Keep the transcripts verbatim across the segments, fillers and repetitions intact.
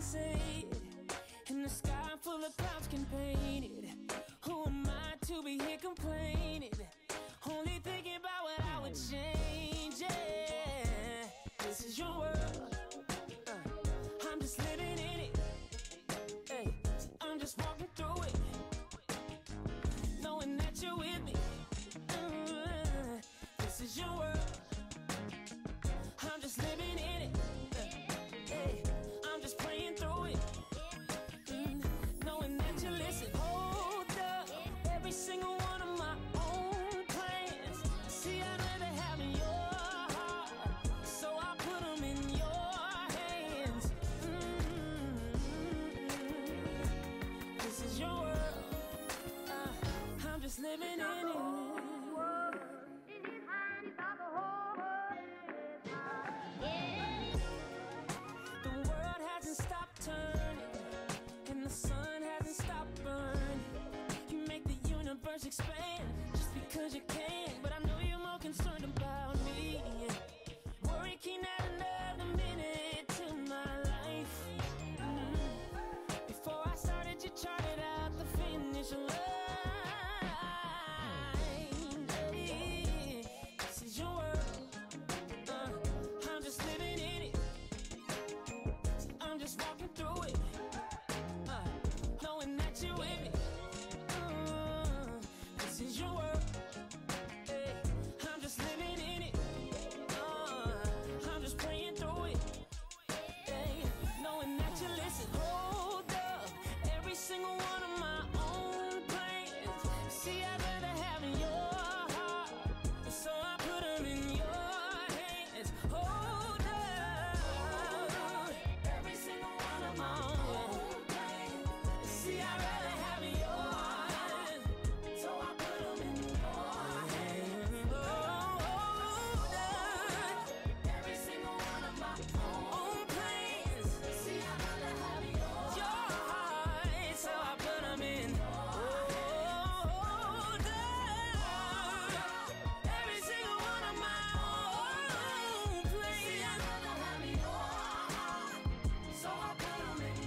say it, and the sky full of clouds can paint it. Who am I to be here complaining? Only thinking about what I would change, yeah. This is your world, uh, I'm just living in it, hey. I'm just walking through it, knowing that you're with me. uh, This is your world, I'm just living in it, uh, hey. I'm just praying through it, mm, knowing that you listen. Hold up, every single one of my own plans. See, I'd rather have your heart, so I put them in your hands. mm-hmm. This is your world, uh, I'm just living in it. Universe expand just because you can, but I know you're more concerned about me. Worry can add another minute to my life. mm. Before I started, you charted out the finish line. Hey, this is your world, uh, I'm just living in it. I'm just walking through it, uh, knowing that you're with me. This is your world, hey. I'm just living in it, uh, I'm just praying through it, hey. Knowing that you listen. Hold up, every single one of my own plans. See, I'd rather have your heart, so I put them in your hands. Hold up, every single one of my own plans. See, I'd rather have your heart, so I put them in your hands. Hold up, every single one of my own plans. See, I'd rather have your heart, so I put them in. Hold up, every single one of my own plans. See, I'd rather have your heart, so I put them in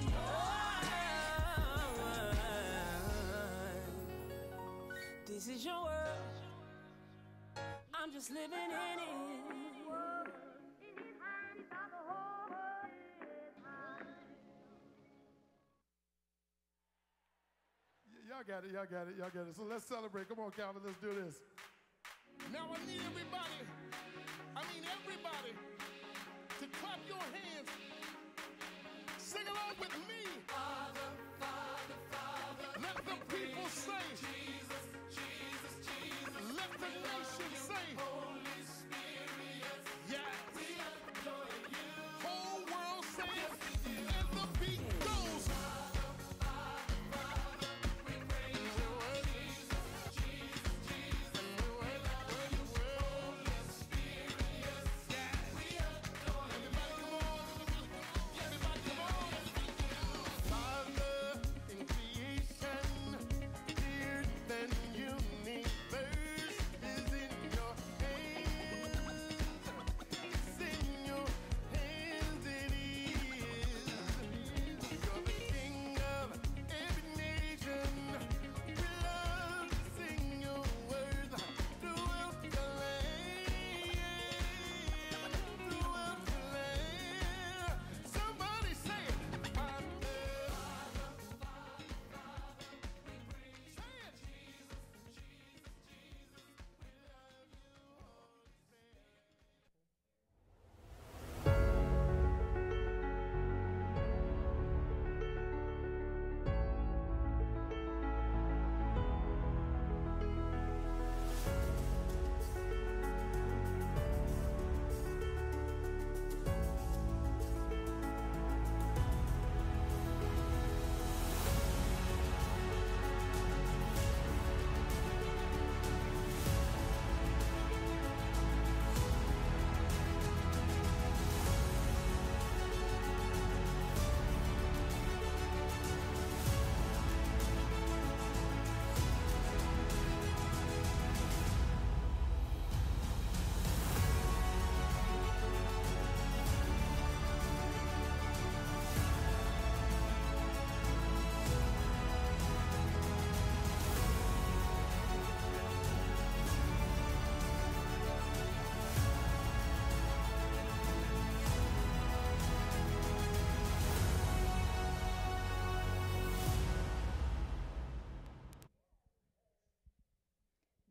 your. This is your world, I'm just living in it. Y'all got it, y'all got it, y'all got it. So let's celebrate. Come on, Calvin, let's do this. Now I need everybody, I mean everybody, to clap your hands. Sing along with me. Father, Father, Father, Let the people say. Jesus, Jesus, Jesus. Let the nation say. Holy Spirit, Yes. we adore you. Whole world say it. And the beat goes. We praise you, Jesus, Jesus, Jesus. We love you, Holy Spirit, we adore you. Everybody come on. Everybody come on. Father in creation, dear than universe is in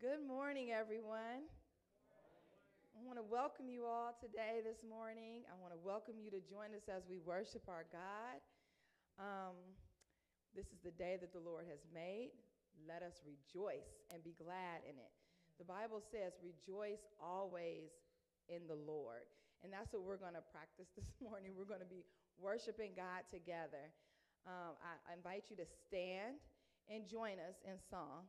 Good morning, everyone. I want to welcome you all today, this morning. I want to welcome you to join us as we worship our God. Um, this is the day that the Lord has made. Let us rejoice and be glad in it. The Bible says, rejoice always in the Lord. And that's what we're going to practice this morning. We're going to be worshiping God together. Um, I, I invite you to stand and join us in song.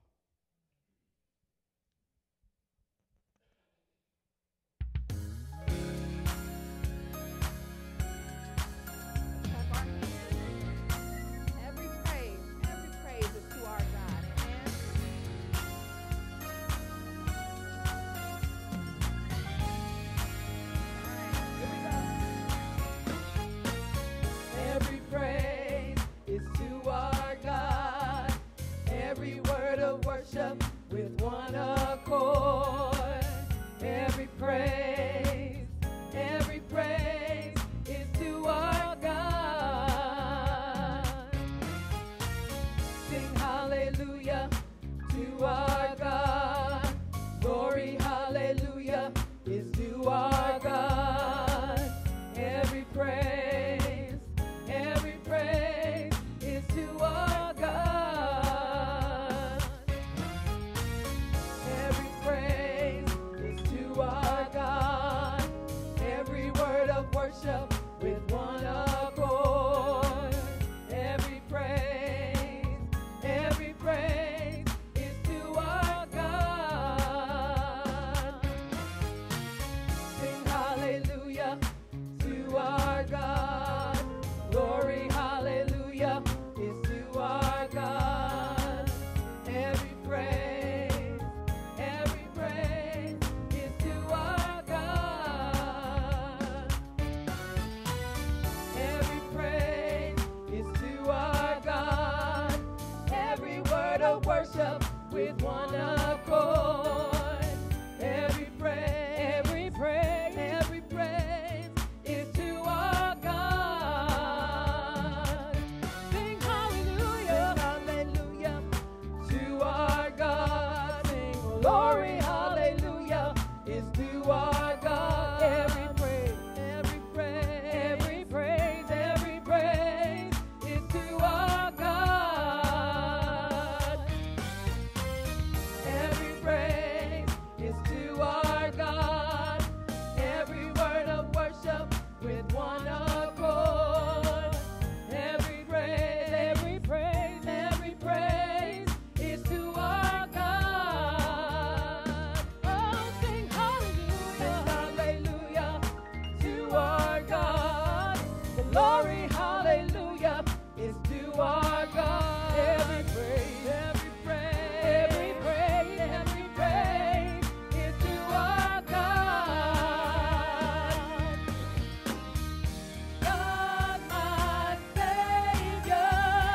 Every praise, every praise is to our God. Amen. Every praise is to our God. Every word of worship with one accord. Every praise, every praise is to our God. Sing hallelujah to our God. Glory, hallelujah is to our God. Every praise, every praise is to our God. Every praise is to our God. Every word of worship with one accord. Every praise, every praise is to our God. Sing hallelujah to our God. Glory, hallelujah is to our God. Every praise, every praise is to our God. Every praise is to our God. Every word of worship with one accord. Every praise, every praise, every praise is to our God. Sing hallelujah, hallelujah to our God. Sing glory, hallelujah is to our God. Every praise, every praise, every praise, every praise is to our God. Every praise is to our God. Every word of worship with one accord. Every praise, every praise, every praise is to our God. Oh, sing hallelujah, hallelujah to our God. Glory, hallelujah is to our God. Every praise, every praise, every praise, every praise is to our God. God, my Savior,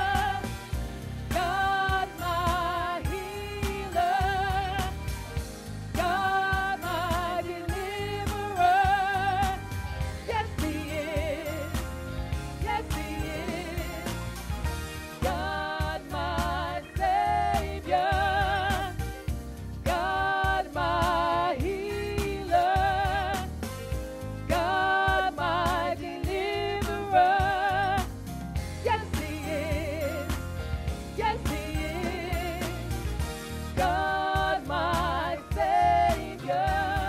God, my healer, God, my deliverer. Yes, He is. Yes, He is. God, my Savior, God, my healer, God, my deliverer. Yes, He is. Yes, He is. God, my Savior,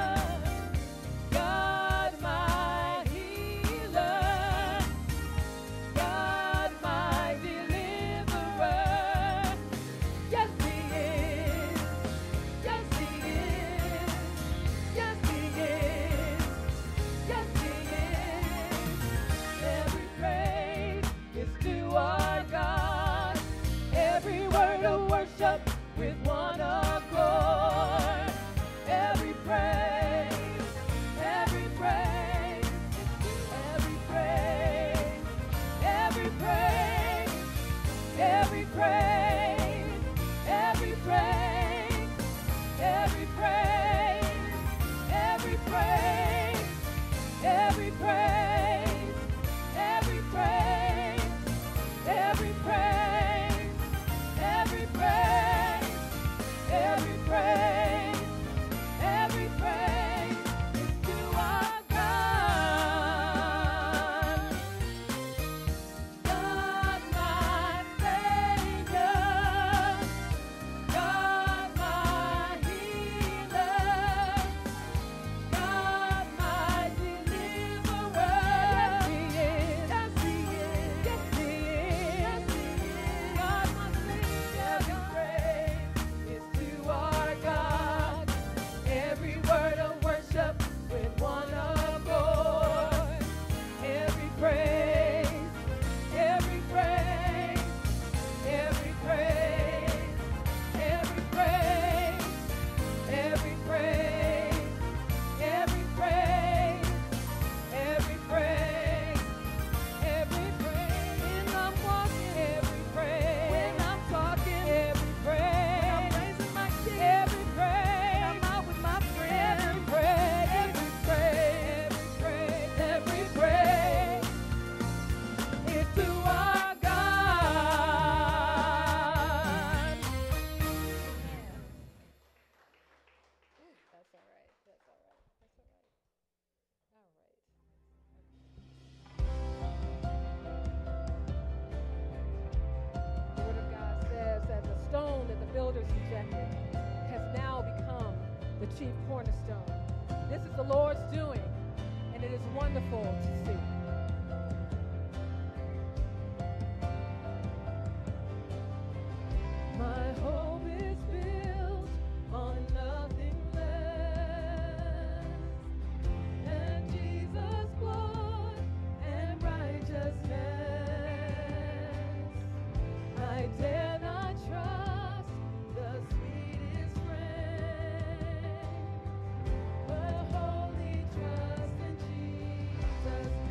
God, my healer, God, my deliverer. Yes, He is. Yes, He is. Yes, He is. Yes, He is. Every praise is to our God. Every word of worship with one accord. Every praise, every praise, every praise, every praise, every praise, every praise, every praise, every praise, every praise, every praise, every praise, every praise, every praise. builders rejected has now become the chief cornerstone. This is the Lord's doing, and it is wonderful to see. My hope is built on nothing less than Jesus' blood and righteousness. I dare not trust the sweetest friend, but wholly trust in Jesus.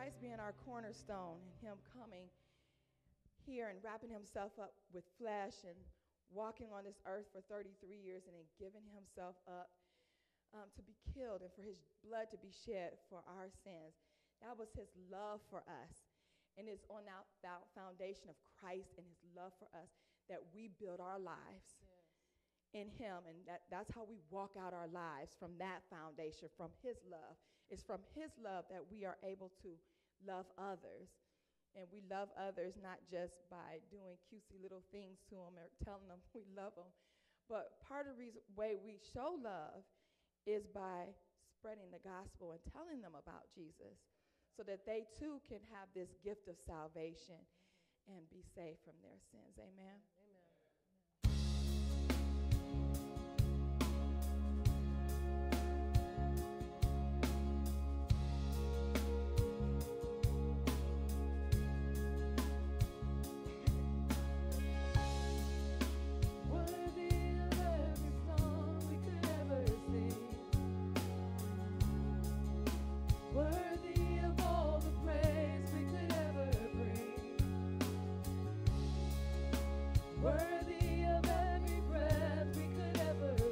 Christ being our cornerstone and him coming here and wrapping himself up with flesh and walking on this earth for thirty-three years and then giving himself up um, to be killed and for his blood to be shed for our sins. That was his love for us. And it's on that, that foundation of Christ and his love for us that we build our lives yes. in him. And that, that's how we walk out our lives, from that foundation, from his love. It's from his love that we are able to love others. And we love others not just by doing cutesy little things to them or telling them we love them. But part of the reason, way we show love is by spreading the gospel and telling them about Jesus, so that they too can have this gift of salvation and be saved from their sins. Amen. Worthy of every breath we could ever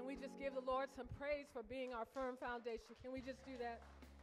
we just give the Lord some praise for being our firm foundation? Can we just do that?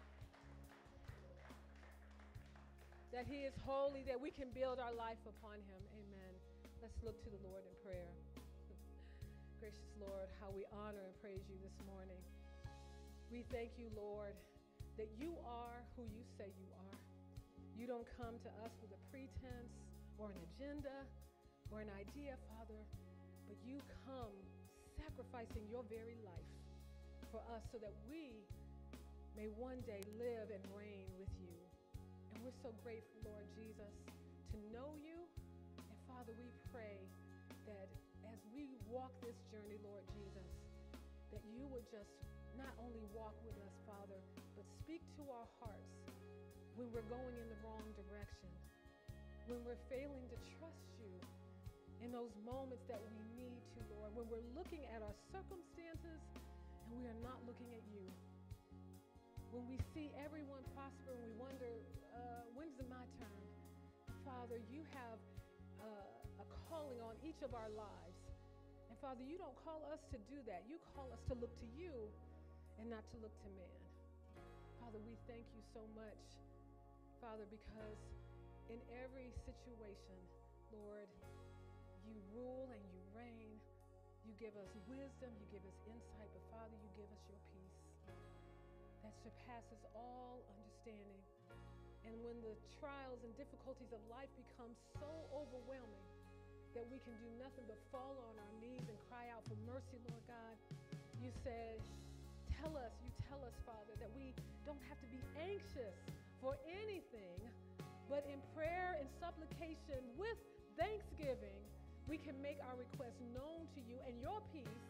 That he is holy, that we can build our life upon him. Amen. Let's look to the Lord in prayer. Gracious Lord, how we honor and praise you this morning. We thank you, Lord, that you are who you say you are. You don't come to us with a pretense or an agenda or an idea, Father, but you come sacrificing your very life for us so that we may one day live and reign with you. And we're so grateful, Lord Jesus, to know you. And Father, we pray that as we walk this journey, Lord Jesus, that you would just not only walk with us, Father, but speak to our hearts when we're going in the wrong direction, when we're failing to trust you in those moments that we need to, Lord, when we're looking at our circumstances and we are not looking at you. When we see everyone prosper and we wonder, uh, when's it my turn? Father, you have uh, a calling on each of our lives. And Father, you don't call us to do that. You call us to look to you and not to look to man. Father, we thank you so much, Father, because in every situation, Lord, you rule and you reign. You give us wisdom, you give us insight, but Father, you give us your peace that surpasses all understanding. And when the trials and difficulties of life become so overwhelming that we can do nothing but fall on our knees and cry out for mercy, Lord God, you said, tell us, you tell us, Father, that we don't have to be anxious for anything, but in prayer and supplication with thanksgiving, we can make our requests known to you, and your peace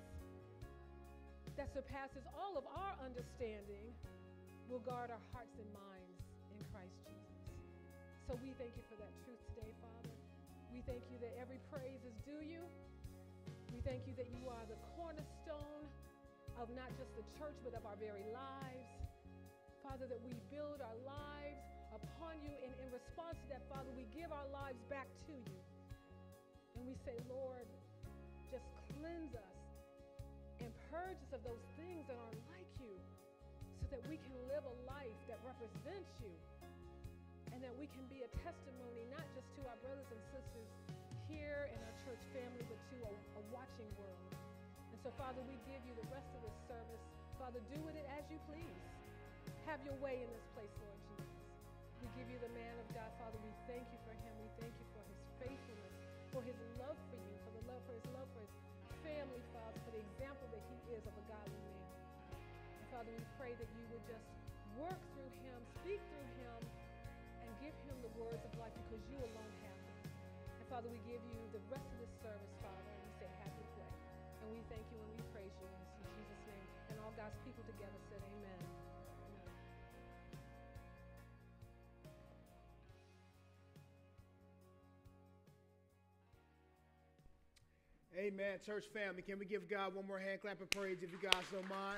that surpasses all of our understanding will guard our hearts and minds in Christ Jesus. So we thank you for that truth today, Father. We thank you that every praise is due you. We thank you that you are the cornerstone of not just the church, but of our very lives. Father, that we build our lives upon you, and in response to that, Father, we give our lives back to you. And we say, Lord, just cleanse us and purge us of those things that aren't like you so that we can live a life that represents you and that we can be a testimony not just to our brothers and sisters here in our church family, but to a, a watching world. And so, Father, we give you the rest of this service. Father, do with it as you please. Have your way in this place, Lord Jesus. We give you the man of God, Father. We thank you for him. We thank you for his faithfulness, for his love for you, for the love for his love for his family, Father, for the example that he is of a godly man. And Father, we pray that you would just work through him, speak through him, and give him the words of life because you alone have them. And Father, we give you the rest of this service, Father, and we say, have your way. And we thank you and we praise you in Jesus' name. And all God's people together said, amen. Amen. Church family, can we give God one more hand clap of praise if you guys don't mind?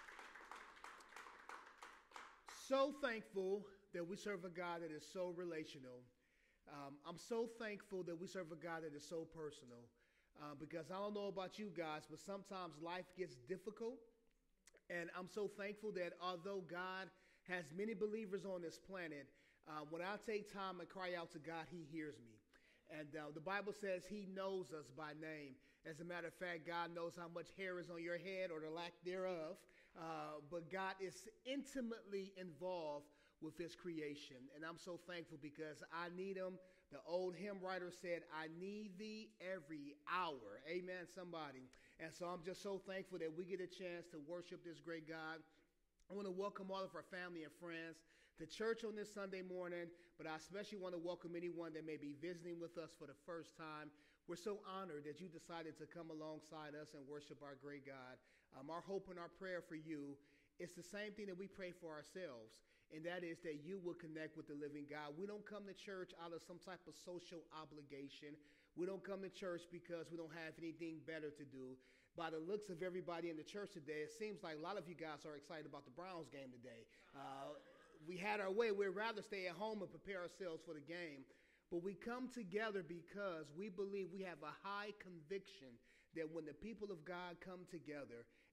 So thankful that we serve a God that is so relational. Um, I'm so thankful that we serve a God that is so personal uh, because I don't know about you guys, but sometimes life gets difficult. And I'm so thankful that although God has many believers on this planet, uh, when I take time and cry out to God, he hears me. And uh, the Bible says he knows us by name. As a matter of fact, God knows how much hair is on your head or the lack thereof. Uh, but God is intimately involved with his creation. And I'm so thankful because I need him. The old hymn writer said, I need thee every hour. Amen, somebody. And so I'm just so thankful that we get a chance to worship this great God. I want to welcome all of our family and friends to church on this Sunday morning, but I especially want to welcome anyone that may be visiting with us for the first time. We're so honored that you decided to come alongside us and worship our great God. Um, our hope and our prayer for you is the same thing that we pray for ourselves, and that is that you will connect with the living God. We don't come to church out of some type of social obligation. We don't come to church because we don't have anything better to do. By the looks of everybody in the church today, it seems like a lot of you guys are excited about the Browns game today. Uh, we had our way. We'd rather stay at home and prepare ourselves for the game. But we come together because we believe we have a high conviction that when the people of God come together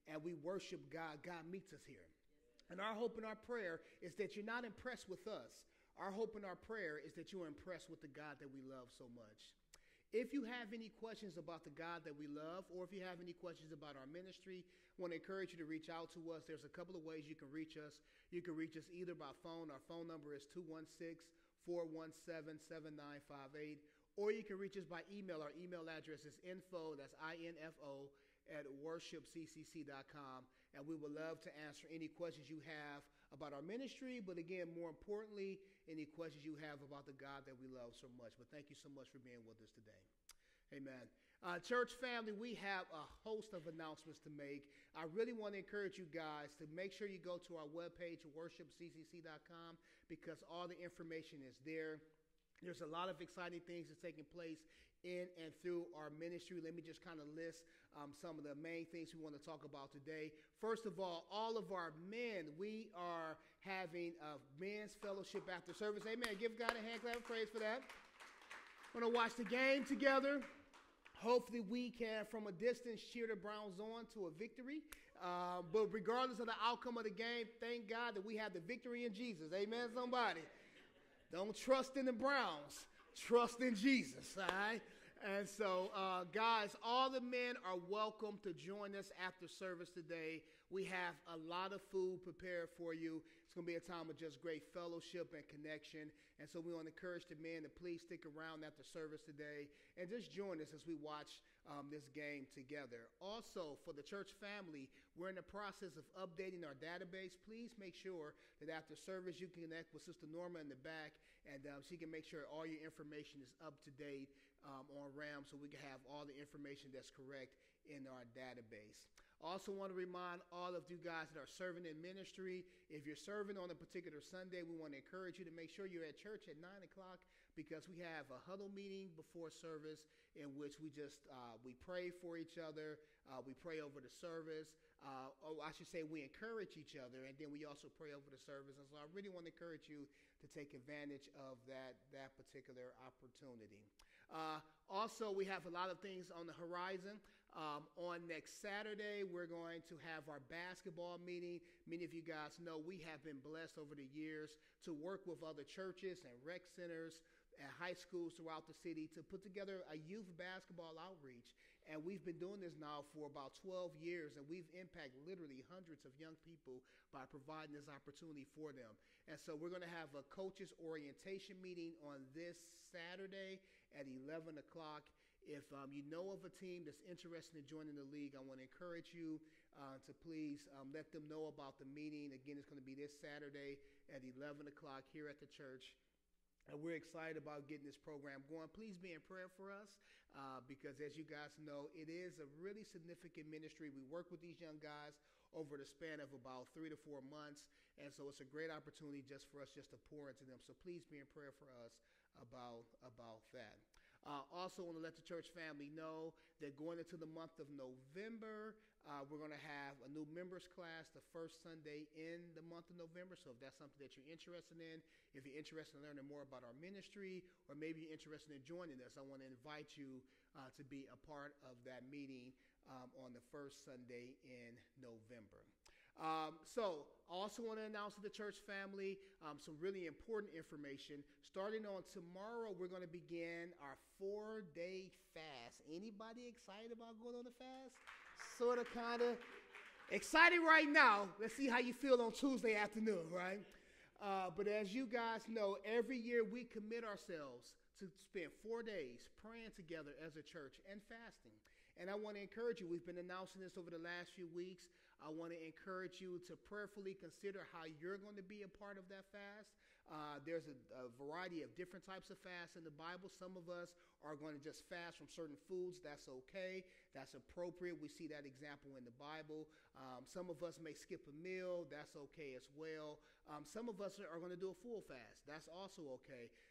and we worship God, God meets us here. And our hope and our prayer is that you're not impressed with us. Our hope and our prayer is that you're impressed with the God that we love so much. If you have any questions about the God that we love, or if you have any questions about our ministry, I want to encourage you to reach out to us. There's a couple of ways you can reach us. You can reach us either by phone. Our phone number is two one six, four one seven, seven nine five eight. Or you can reach us by email. Our email address is info, that's I N F O, at worship c c c dot com. And we would love to answer any questions you have about our ministry, but again, more importantly, any questions you have about the God that we love so much. But thank you so much for being with us today. Amen. Uh, church family, we have a host of announcements to make. I really want to encourage you guys to make sure you go to our webpage, worship c c c dot com, because all the information is there. There's a lot of exciting things that's taking place in and through our ministry. Let me just kind of list um, some of the main things we want to talk about today. First of all, all of our men, we are having a men's fellowship after service. Amen. Give God a hand clap of praise for that. We're going to watch the game together. Hopefully we can, from a distance, cheer the Browns on to a victory. Uh, but regardless of the outcome of the game, thank God that we have the victory in Jesus. Amen, somebody. Don't trust in the Browns. Trust in Jesus, all right? And so, uh, guys, all the men are welcome to join us after service today. We have a lot of food prepared for you. It's going to be a time of just great fellowship and connection. And so we want to encourage the men to please stick around after service today and just join us as we watch um, this game together. Also, for the church family, we're in the process of updating our database. Please make sure that after service you can connect with Sister Norma in the back, and um, she can make sure all your information is up to date um, on RAM so we can have all the information that's correct in our database. Also want to remind all of you guys that are serving in ministry, if you're serving on a particular Sunday, we want to encourage you to make sure you're at church at nine o'clock because we have a huddle meeting before service in which we just, uh, we pray for each other, uh, we pray over the service, uh, oh, I should say we encourage each other, and then we also pray over the service. And so I really want to encourage you to take advantage of that, that particular opportunity. Uh, also, we have a lot of things on the horizon. Um, on next Saturday, we're going to have our basketball meeting. Many of you guys know we have been blessed over the years to work with other churches and rec centers and high schools throughout the city to put together a youth basketball outreach. And we've been doing this now for about twelve years, and we've impacted literally hundreds of young people by providing this opportunity for them. And so we're going to have a coaches orientation meeting on this Saturday at eleven o'clock. If um, you know of a team that's interested in joining the league, I want to encourage you uh, to please um, let them know about the meeting. Again, it's going to be this Saturday at eleven o'clock here at the church. And we're excited about getting this program going. Please be in prayer for us uh, because, as you guys know, it is a really significant ministry. We work with these young guys over the span of about three to four months. And so it's a great opportunity just for us just to pour into them. So please be in prayer for us about, about that. Uh, also want to let the church family know that going into the month of November, uh, we're going to have a new members class the first Sunday in the month of November. So if that's something that you're interested in, if you're interested in learning more about our ministry, or maybe you're interested in joining us, I want to invite you uh, to be a part of that meeting um, on the first Sunday in November. Um, so I also want to announce to the church family um, some really important information. Starting on tomorrow, we're going to begin our four-day fast. Anybody excited about going on the fast? Sort of, kind of excited right now. Let's see how you feel on Tuesday afternoon, right? Uh, but as you guys know, every year we commit ourselves to spend four days praying together as a church and fasting. And I want to encourage you. We've been announcing this over the last few weeks. I want to encourage you to prayerfully consider how you're going to be a part of that fast. Uh, there's a, a variety of different types of fasts in the Bible. Some of us are going to just fast from certain foods. That's okay. That's appropriate. We see that example in the Bible. Um, some of us may skip a meal. That's okay as well. Um, some of us are going to do a full fast. That's also okay.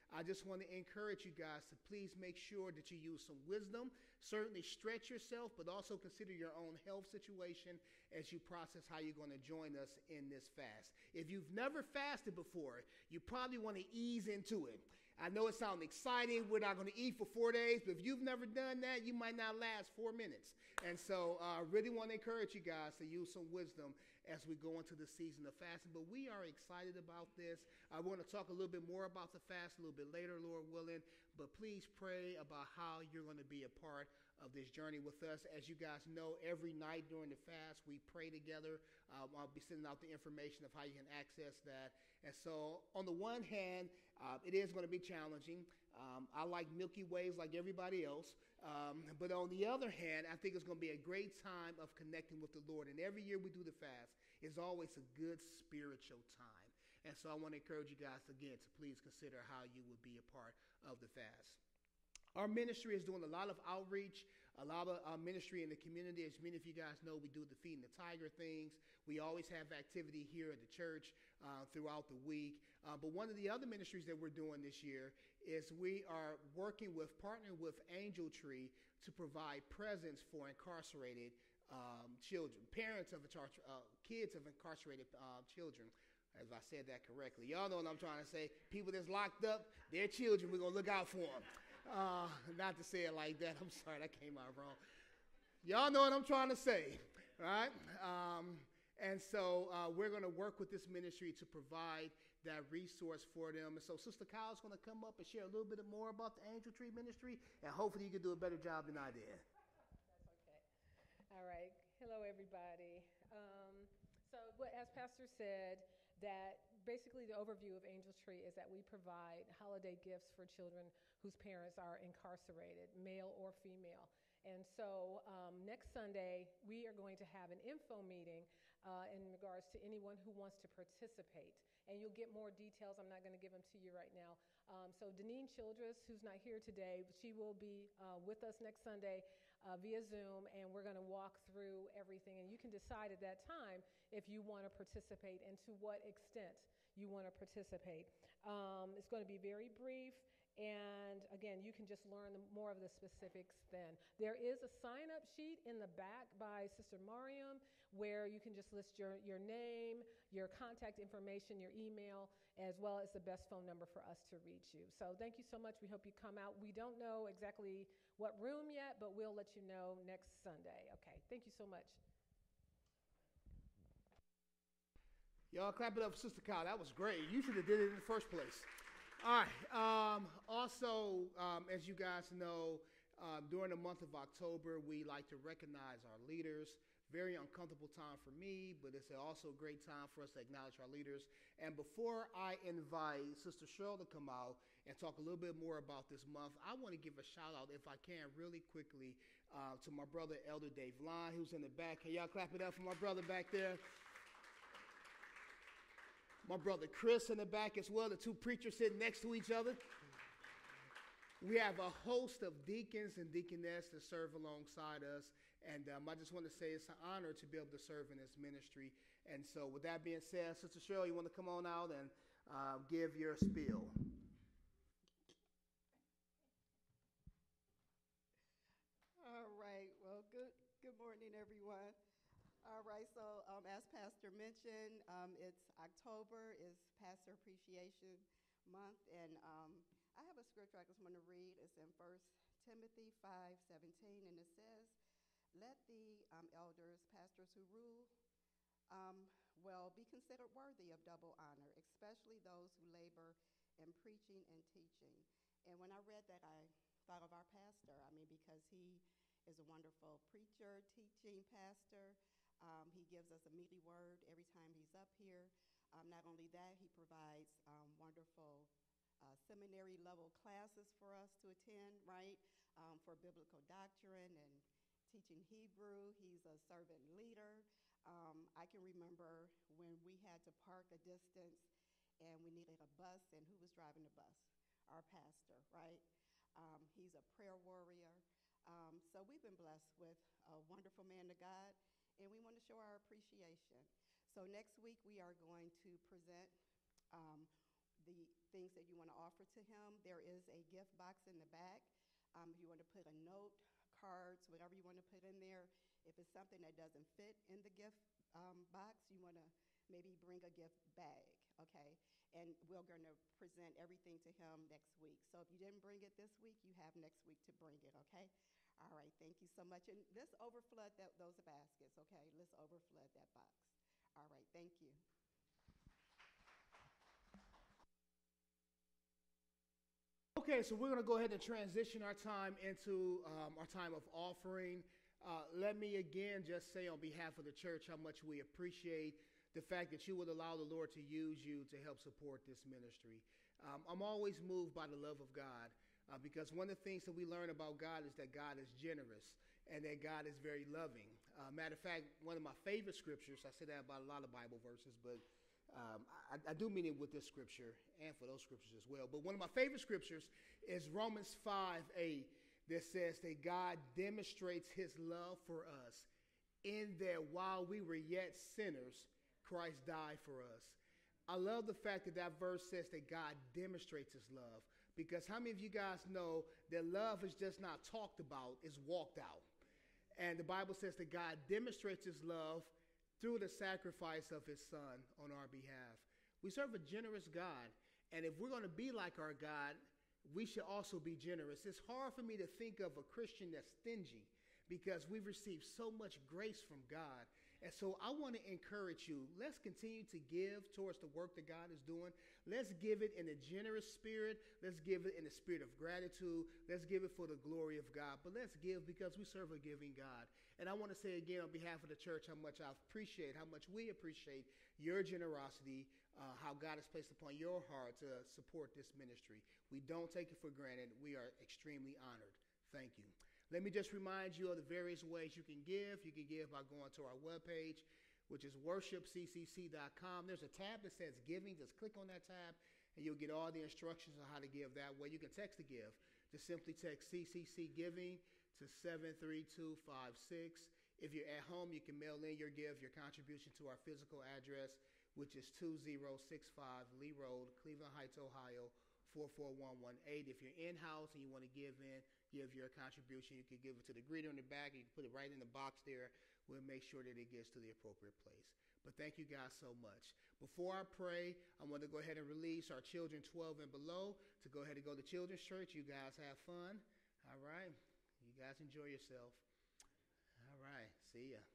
I just want to encourage you guys to please make sure that you use some wisdom. Certainly stretch yourself, but also consider your own health situation as you process how you're going to join us in this fast. If you've never fasted before, you probably want to ease into it. I know it sounds exciting. We're not going to eat for four days, but if you've never done that, you might not last four minutes. And so I uh, really want to encourage you guys to use some wisdom as we go into the season of fasting. But we are excited about this. I want to talk a little bit more about the fast a little bit later, Lord willing. But please pray about how you're going to be a part of this journey with us. As you guys know, every night during the fast, we pray together. Um, I'll be sending out the information of how you can access that. And so on the one hand, uh, it is going to be challenging. Um, I like Milky Ways like everybody else. Um, but on the other hand, I think it's going to be a great time of connecting with the Lord. And every year we do the fast, it's always a good spiritual time. And so I want to encourage you guys again to please consider how you would be a part of the fast. Our ministry is doing a lot of outreach, a lot of uh, ministry in the community. As many of you guys know, we do the Feeding the Tiger things. We always have activity here at the church uh, throughout the week. Uh, but one of the other ministries that we're doing this year is we are working with, partnering with Angel Tree to provide presents for incarcerated um, children, parents of uh, kids of incarcerated uh, children. As I said that correctly. Y'all know what I'm trying to say. People that's locked up, their children, we're going to look out for them. Uh, not to say it like that. I'm sorry, that came out wrong. Y'all know what I'm trying to say, right? Um, and so uh, we're going to work with this ministry to provide that resource for them. And so Sister Kyle's going to come up and share a little bit more about the Angel Tree Ministry, and hopefully you can do a better job than I did. That's okay. All right. Hello, everybody. Um, so what, as Pastor said, that basically the overview of Angel Tree is that we provide holiday gifts for children whose parents are incarcerated, male or female. And so um, next Sunday, we are going to have an info meeting uh, in regards to anyone who wants to participate. And you'll get more details. I'm not going to give them to you right now. Um, so Deneen Childress, who's not here today, she will be uh, with us next Sunday uh, via Zoom, and we're going to walk through everything. And you can decide at that time if you want to participate and to what extent you want to participate. Um, it's going to be very brief. And again, you can just learn the, more of the specifics then. There is a sign-up sheet in the back by Sister Mariam where you can just list your, your name, your contact information, your email, as well as the best phone number for us to reach you. So thank you so much. We hope you come out. We don't know exactly what room yet, but we'll let you know next Sunday. Okay, thank you so much. Y'all clap it up for Sister Kyle. That was great. You should have did it in the first place. All right. Um, also, um, as you guys know, um, during the month of October, we like to recognize our leaders. Very uncomfortable time for me, but it's also a great time for us to acknowledge our leaders. And before I invite Sister Cheryl to come out and talk a little bit more about this month, I want to give a shout out, if I can, really quickly uh, to my brother, Elder Dave Line, who's in the back. Can y'all clap it up for my brother back there? My brother Chris in the back as well, the two preachers sitting next to each other. We have a host of deacons and deaconess that serve alongside us. And um, I just want to say it's an honor to be able to serve in this ministry. And so with that being said, Sister Cheryl, you want to come on out and uh, give your spiel? All right. Well, good, good morning, everyone. All right, so um, as Pastor mentioned, um, it's October, is Pastor Appreciation Month, and um, I have a scripture I just want to read. It's in First Timothy five seventeen, and it says, let the um, elders, pastors who rule, um, well, be considered worthy of double honor, especially those who labor in preaching and teaching. And when I read that, I thought of our pastor, I mean, because he is a wonderful preacher, teaching pastor. Um, he gives us a meaty word every time he's up here. Um, not only that, he provides um, wonderful uh, seminary level classes for us to attend, right, um, for biblical doctrine and teaching Hebrew. He's a servant leader. Um, I can remember when we had to park a distance and we needed a bus, and who was driving the bus? Our pastor, right? Um, he's a prayer warrior. Um, so we've been blessed with a wonderful man of God, and we want to show our appreciation. So next week we are going to present um, the things that you want to offer to him. There is a gift box in the back. Um, if you want to put a note, cards, whatever you want to put in there. If it's something that doesn't fit in the gift um, box, you want to maybe bring a gift bag, okay? And we're going to present everything to him next week. So if you didn't bring it this week, you have next week to bring it, okay? All right, thank you so much. And let's overflood that, those baskets, okay? Let's overflood that box. All right, thank you. Okay, so we're going to go ahead and transition our time into um, our time of offering. Uh, let me again just say on behalf of the church how much we appreciate the fact that you would allow the Lord to use you to help support this ministry. Um, I'm always moved by the love of God uh, because one of the things that we learn about God is that God is generous and that God is very loving. Uh, matter of fact, one of my favorite scriptures, I say that about a lot of Bible verses, but Um, I, I do mean it with this scripture and for those scriptures as well. But one of my favorite scriptures is Romans five eight that says that God demonstrates his love for us in that while we were yet sinners, Christ died for us. I love the fact that that verse says that God demonstrates his love, because how many of you guys know that love is just not talked about, it's walked out. And the Bible says that God demonstrates his love through the sacrifice of his son on our behalf. We serve a generous God, and if we're going to be like our God, we should also be generous. It's hard for me to think of a Christian that's stingy because we've received so much grace from God. And so I want to encourage you, let's continue to give towards the work that God is doing. Let's give it in a generous spirit. Let's give it in a spirit of gratitude. Let's give it for the glory of God. But let's give because we serve a giving God. And I want to say again on behalf of the church how much I appreciate, how much we appreciate your generosity, uh, how God has placed upon your heart to support this ministry. We don't take it for granted. We are extremely honored. Thank you. Let me just remind you of the various ways you can give. You can give by going to our webpage, which is worship c c c dot com. There's a tab that says giving. Just click on that tab, and you'll get all the instructions on how to give that way. You can text to give. Just simply text C C C Giving to seven three two five six. If you're at home, you can mail in your give, your contribution to our physical address, which is two zero six five Lee Road, Cleveland Heights, Ohio, four four one one eight. If you're in-house and you want to give in, give your contribution, you can give it to the greeter in the back. You can put it right in the box there. We'll make sure that it gets to the appropriate place. But thank you guys so much. Before I pray, I want to go ahead and release our children twelve and below to go ahead and go to Children's Church. You guys have fun. All right. You guys enjoy yourself. All right. See ya.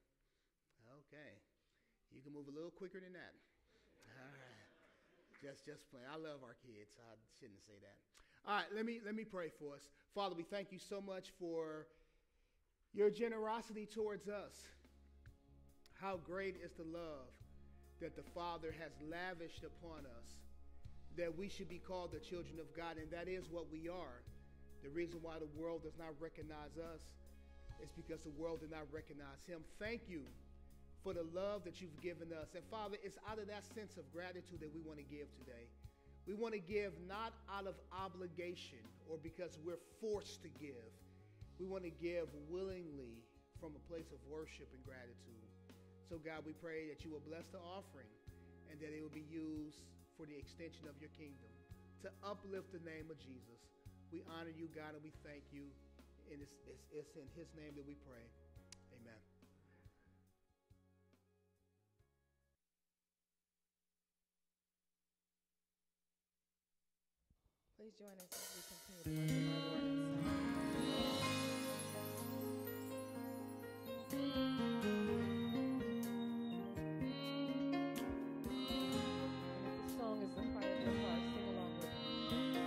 Okay. You can move a little quicker than that. All right. Just, just playing. I love our kids. I shouldn't say that. All right, let me let me pray for us. Father, we thank you so much for your generosity towards us. How great is the love that the Father has lavished upon us, that we should be called the children of God, and that is what we are. The reason why the world does not recognize us is because the world did not recognize him. Thank you for the love that you've given us. And Father, it's out of that sense of gratitude that we want to give today. We want to give not out of obligation or because we're forced to give. We want to give willingly from a place of worship and gratitude. So God, we pray that you will bless the offering and that it will be used for the extension of your kingdom, to uplift the name of Jesus. We honor you, God, and we thank you. And it's, it's, it's in his name that we pray. Amen. Please join us as we continue to worship our Lord and If the song is the cry of your heart, sing along with us.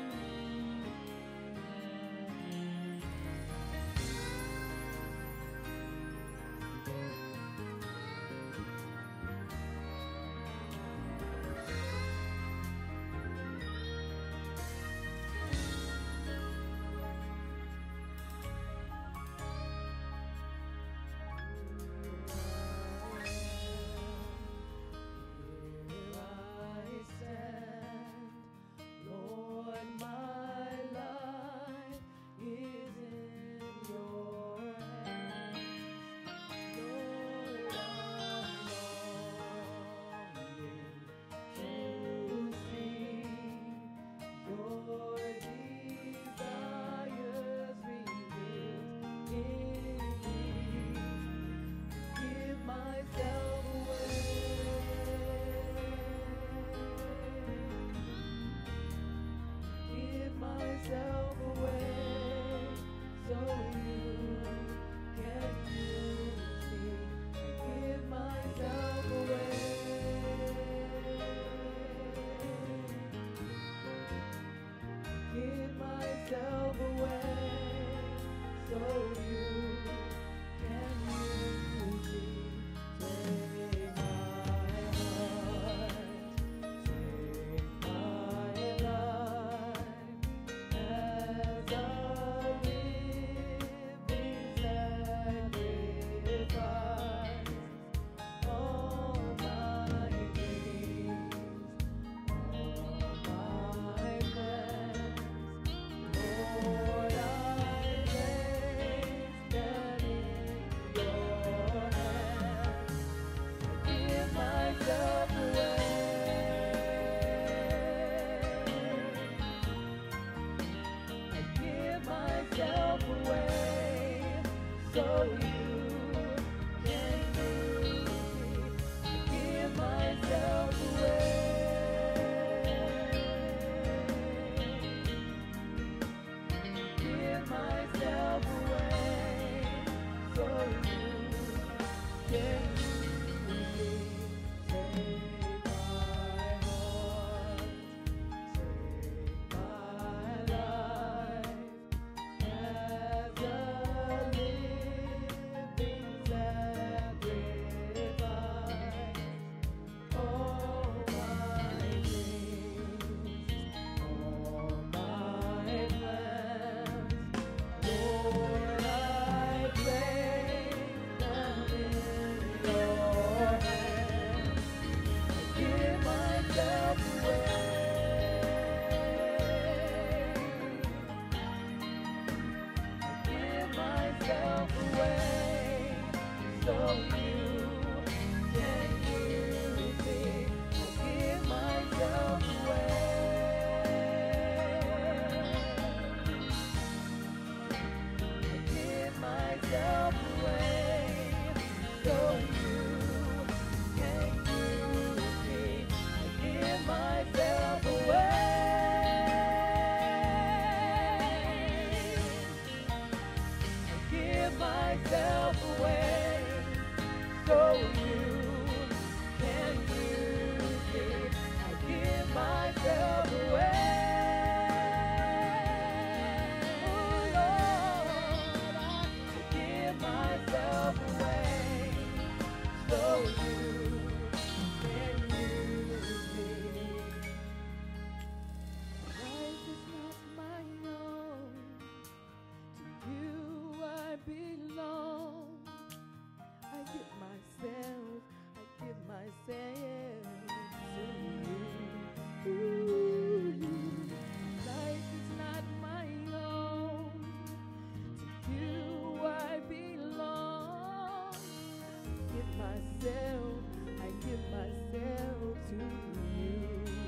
you.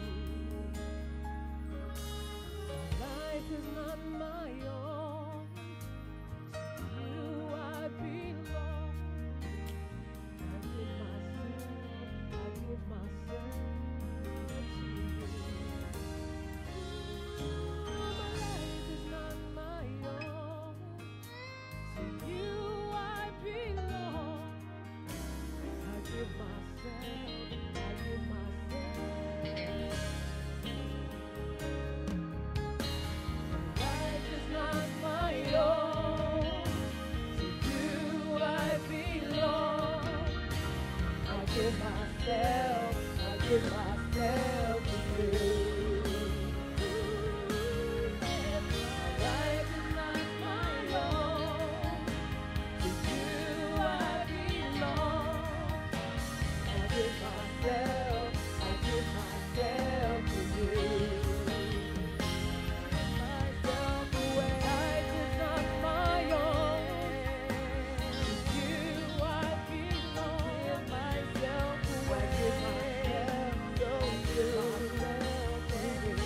Life is not my own. To you I belong. I give myself, I give myself to you. My life is not my own. To you I belong. I give myself, I give myself. Life is not my own. To you I belong. I give myself, I give myself to you. Life is not my own. To you I belong. I give myself, I give myself to you. Myself away. Life is not my own. To you I belong. Give myself away. I give myself so you. Give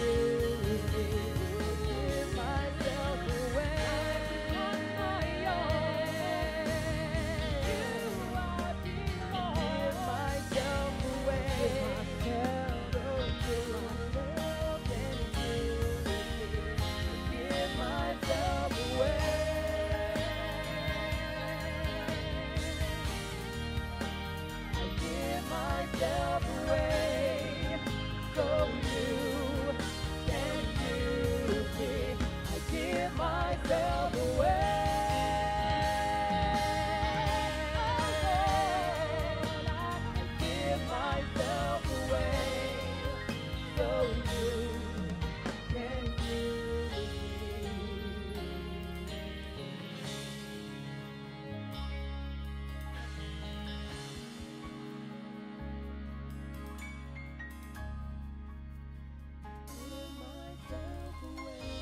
myself away. Life is not my own. To you I belong. Give myself away. Give myself so give myself and you. Give myself away. I give myself away so you can use me. I give myself away. I give myself away so you can use me. Give myself away.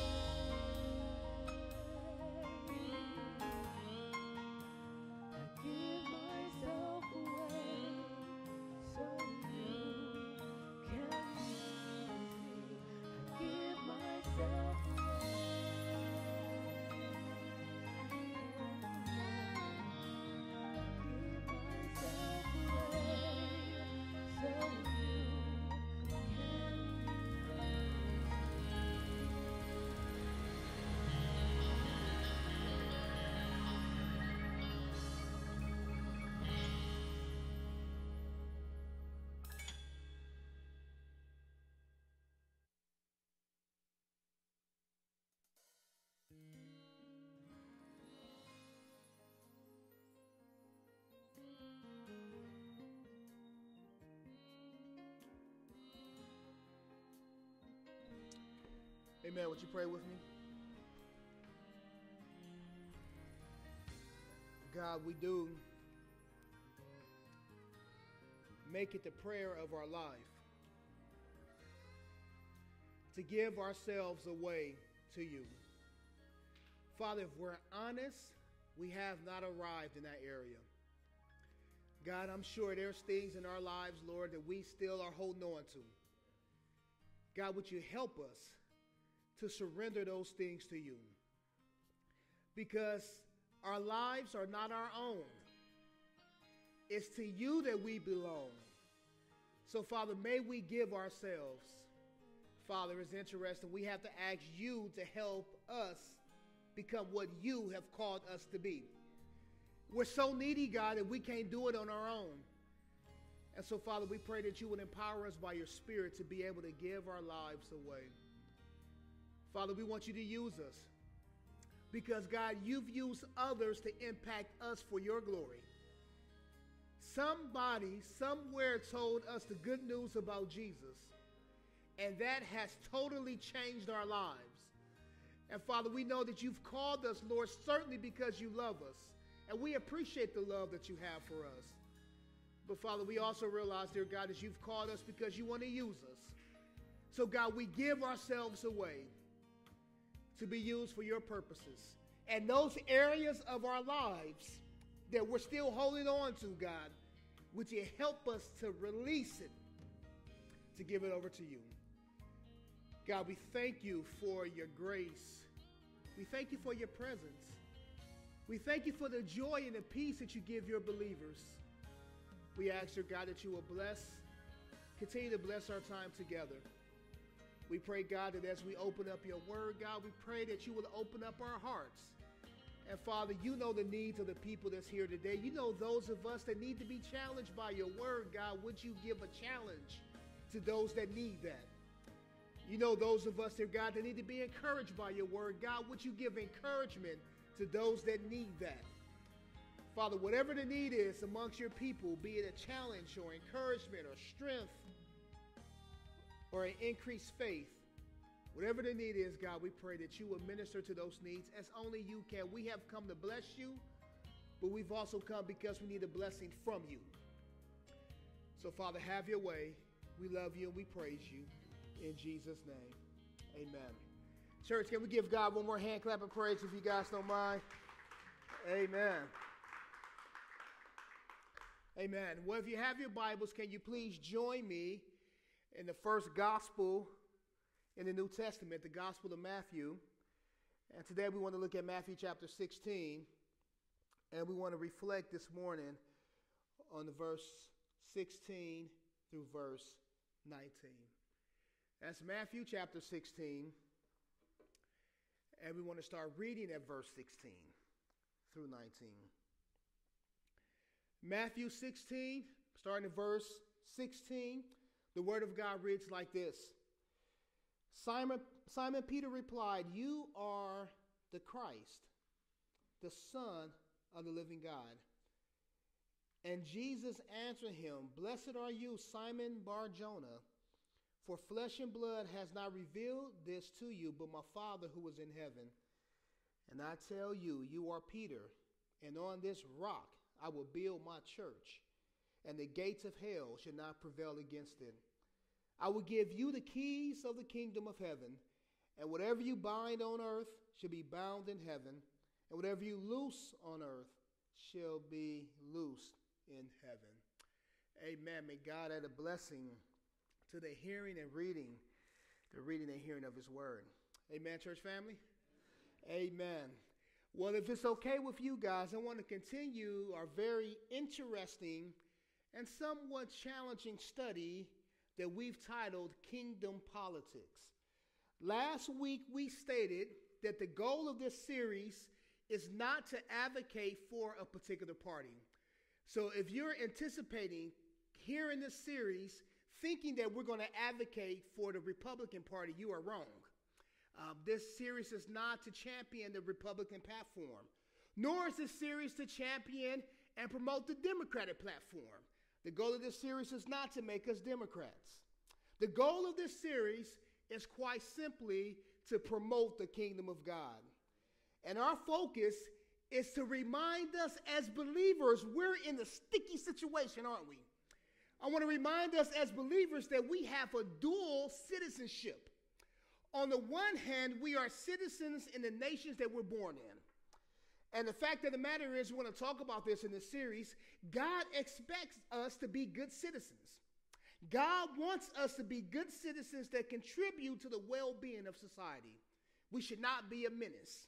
I give myself away so you can use me. I give myself Amen. Would you pray with me? God, we do make it the prayer of our life to give ourselves away to you. Father, if we're honest, we have not arrived in that area. God, I'm sure there's things in our lives, Lord, that we still are holding on to. God, would you help us to surrender those things to you? Because our lives are not our own. It's to you that we belong. So, Father, may we give ourselves. Father, it's interesting. We have to ask you to help us become what you have called us to be. We're so needy, God, that we can't do it on our own. And so, Father, we pray that you would empower us by your Spirit to be able to give our lives away. Father, we want you to use us because, God, you've used others to impact us for your glory. Somebody somewhere told us the good news about Jesus, and that has totally changed our lives. And, Father, we know that you've called us, Lord, certainly because you love us, and we appreciate the love that you have for us. But, Father, we also realize, dear God, that you've called us because you want to use us. So, God, we give ourselves away to be used for your purposes. And those areas of our lives that we're still holding on to, God, would you help us to release it give it over to you. God, we thank you for your grace. We thank you for your presence. We thank you for the joy and the peace that you give your believers. We ask, your God, that you will bless, continue to bless our time together. We pray, God, that as we open up your word, God, we pray that you will open up our hearts. And Father, you know the needs of the people that's here today. You know those of us that need to be challenged by your word, God. Would you give a challenge to those that need that? You know those of us here, God, that need to be encouraged by your word. God, would you give encouragement to those that need that? Father, whatever the need is amongst your people, be it a challenge or encouragement or strength or an increased faith, whatever the need is, God, we pray that you will minister to those needs as only you can. We have come to bless you, but we've also come because we need a blessing from you. So, Father, have your way. We love you and we praise you. In Jesus' name, amen. Church, can we give God one more hand clap of praise if you guys don't mind? Amen. Amen. Well, if you have your Bibles, can you please join me in the first gospel in the New Testament, the Gospel of Matthew. And today we want to look at Matthew chapter sixteen, and we want to reflect this morning on the verse sixteen through verse nineteen. That's Matthew chapter sixteen, and we want to start reading at verse sixteen through nineteen. Matthew sixteen, starting at verse sixteen, the word of God reads like this. Simon, Simon Peter replied, "You are the Christ, the Son of the living God." And Jesus answered him, "Blessed are you, Simon Bar-Jonah, for flesh and blood has not revealed this to you, but my Father who is in heaven. And I tell you, you are Peter, and on this rock I will build my church, and the gates of hell shall not prevail against it. I will give you the keys of the kingdom of heaven, and whatever you bind on earth shall be bound in heaven, and whatever you loose on earth shall be loosed in heaven." Amen. May God add a blessing to the hearing and reading, the reading and hearing of his word. Amen, church family? Amen. Well, if it's okay with you guys, I want to continue our very interesting and somewhat challenging study that we've titled Kingdom Politics. Last week we stated that the goal of this series is not to advocate for a particular party. So if you're anticipating hearing this series thinking that we're going to advocate for the Republican Party, you are wrong. Um, this series is not to champion the Republican platform, nor is this series to champion and promote the Democratic platform. The goal of this series is not to make us Democrats. The goal of this series is quite simply to promote the kingdom of God. And our focus is to remind us as believers we're in a sticky situation, aren't we? I want to remind us as believers that we have a dual citizenship. On the one hand, we are citizens in the nations that we're born in. And the fact of the matter is, we want to talk about this in this series, God expects us to be good citizens. God wants us to be good citizens that contribute to the well-being of society. We should not be a menace.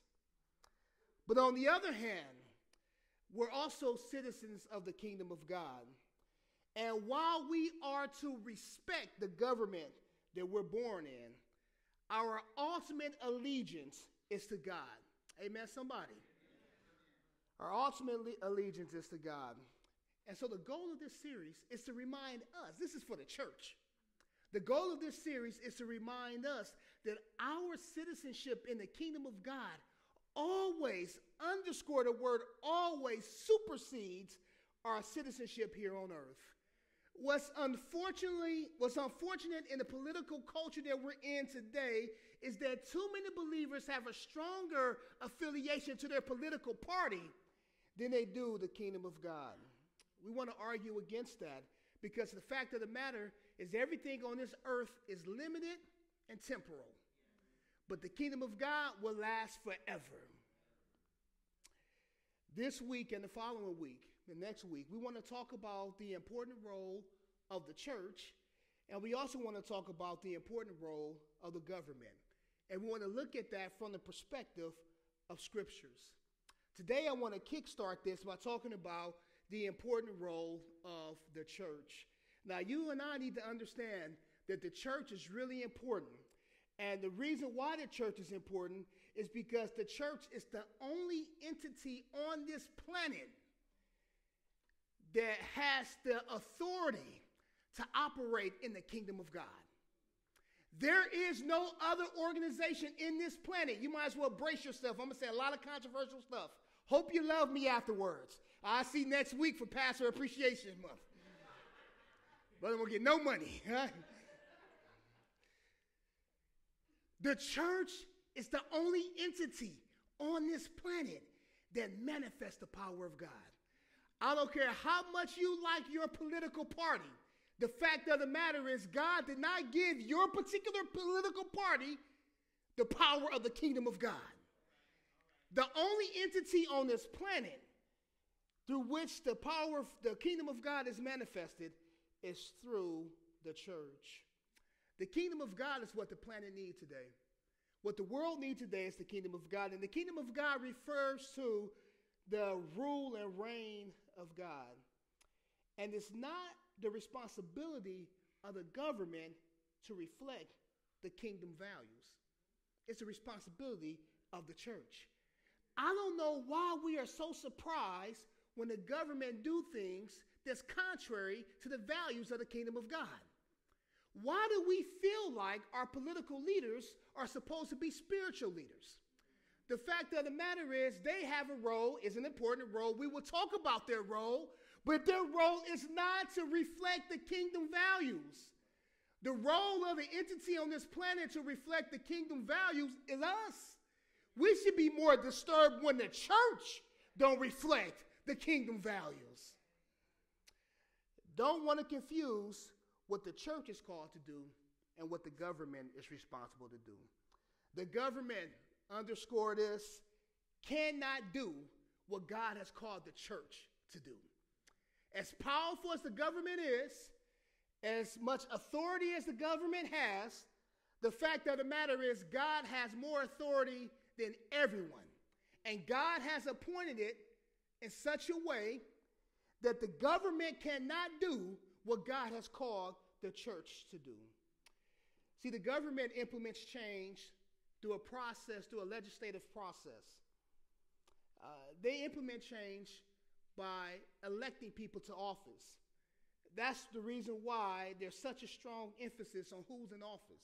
But on the other hand, we're also citizens of the kingdom of God. And while we are to respect the government that we're born in, our ultimate allegiance is to God. Amen, somebody? Our ultimate allegiance is to God. And so the goal of this series is to remind us, this is for the church. The goal of this series is to remind us that our citizenship in the kingdom of God always, underscore the word always, supersedes our citizenship here on earth. What's unfortunately, what's unfortunate in the political culture that we're in today is that too many believers have a stronger affiliation to their political party than they do the kingdom of God. We want to argue against that because the fact of the matter is everything on this earth is limited and temporal. But the kingdom of God will last forever. This week and the following week, the next week, we want to talk about the important role of the church And we also want to talk about the important role of the government. And we want to look at that from the perspective of scriptures. Today I want to kickstart this by talking about the important role of the church. Now, you and I need to understand that the church is really important. And the reason why the church is important is because the church is the only entity on this planet that has the authority to operate in the kingdom of God. There is no other organization in this planet. You might as well brace yourself. I'm going to say a lot of controversial stuff. Hope you love me afterwards. I'll see next week for Pastor Appreciation Month. But I'm going to get no money. Huh? The church is the only entity on this planet that manifests the power of God. I don't care how much you like your political party. The fact of the matter is God did not give your particular political party the power of the kingdom of God. The only entity on this planet through which the power of the kingdom of God is manifested is through the church. The kingdom of God is what the planet needs today. What the world needs today is the kingdom of God. And the kingdom of God refers to the rule and reign of God. And it's not the responsibility of the government to reflect the kingdom values. It's the responsibility of the church. I don't know why we are so surprised when the government do things that's contrary to the values of the kingdom of God. Why do we feel like our political leaders are supposed to be spiritual leaders? The fact of the matter is they have a role, is an important role. We will talk about their role, but their role is not to reflect the kingdom values. The role of the entity on this planet to reflect the kingdom values is us. We should be more disturbed when the church don't reflect the kingdom values. Don't want to confuse what the church is called to do and what the government is responsible to do. The government, underscore this, cannot do what God has called the church to do. As powerful as the government is, as much authority as the government has, the fact of the matter is God has more authority than everyone. And God has appointed it in such a way that the government cannot do what God has called the church to do. See, the government implements change through a process, through a legislative process. Uh, they implement change by electing people to office. That's the reason why there's such a strong emphasis on who's in office.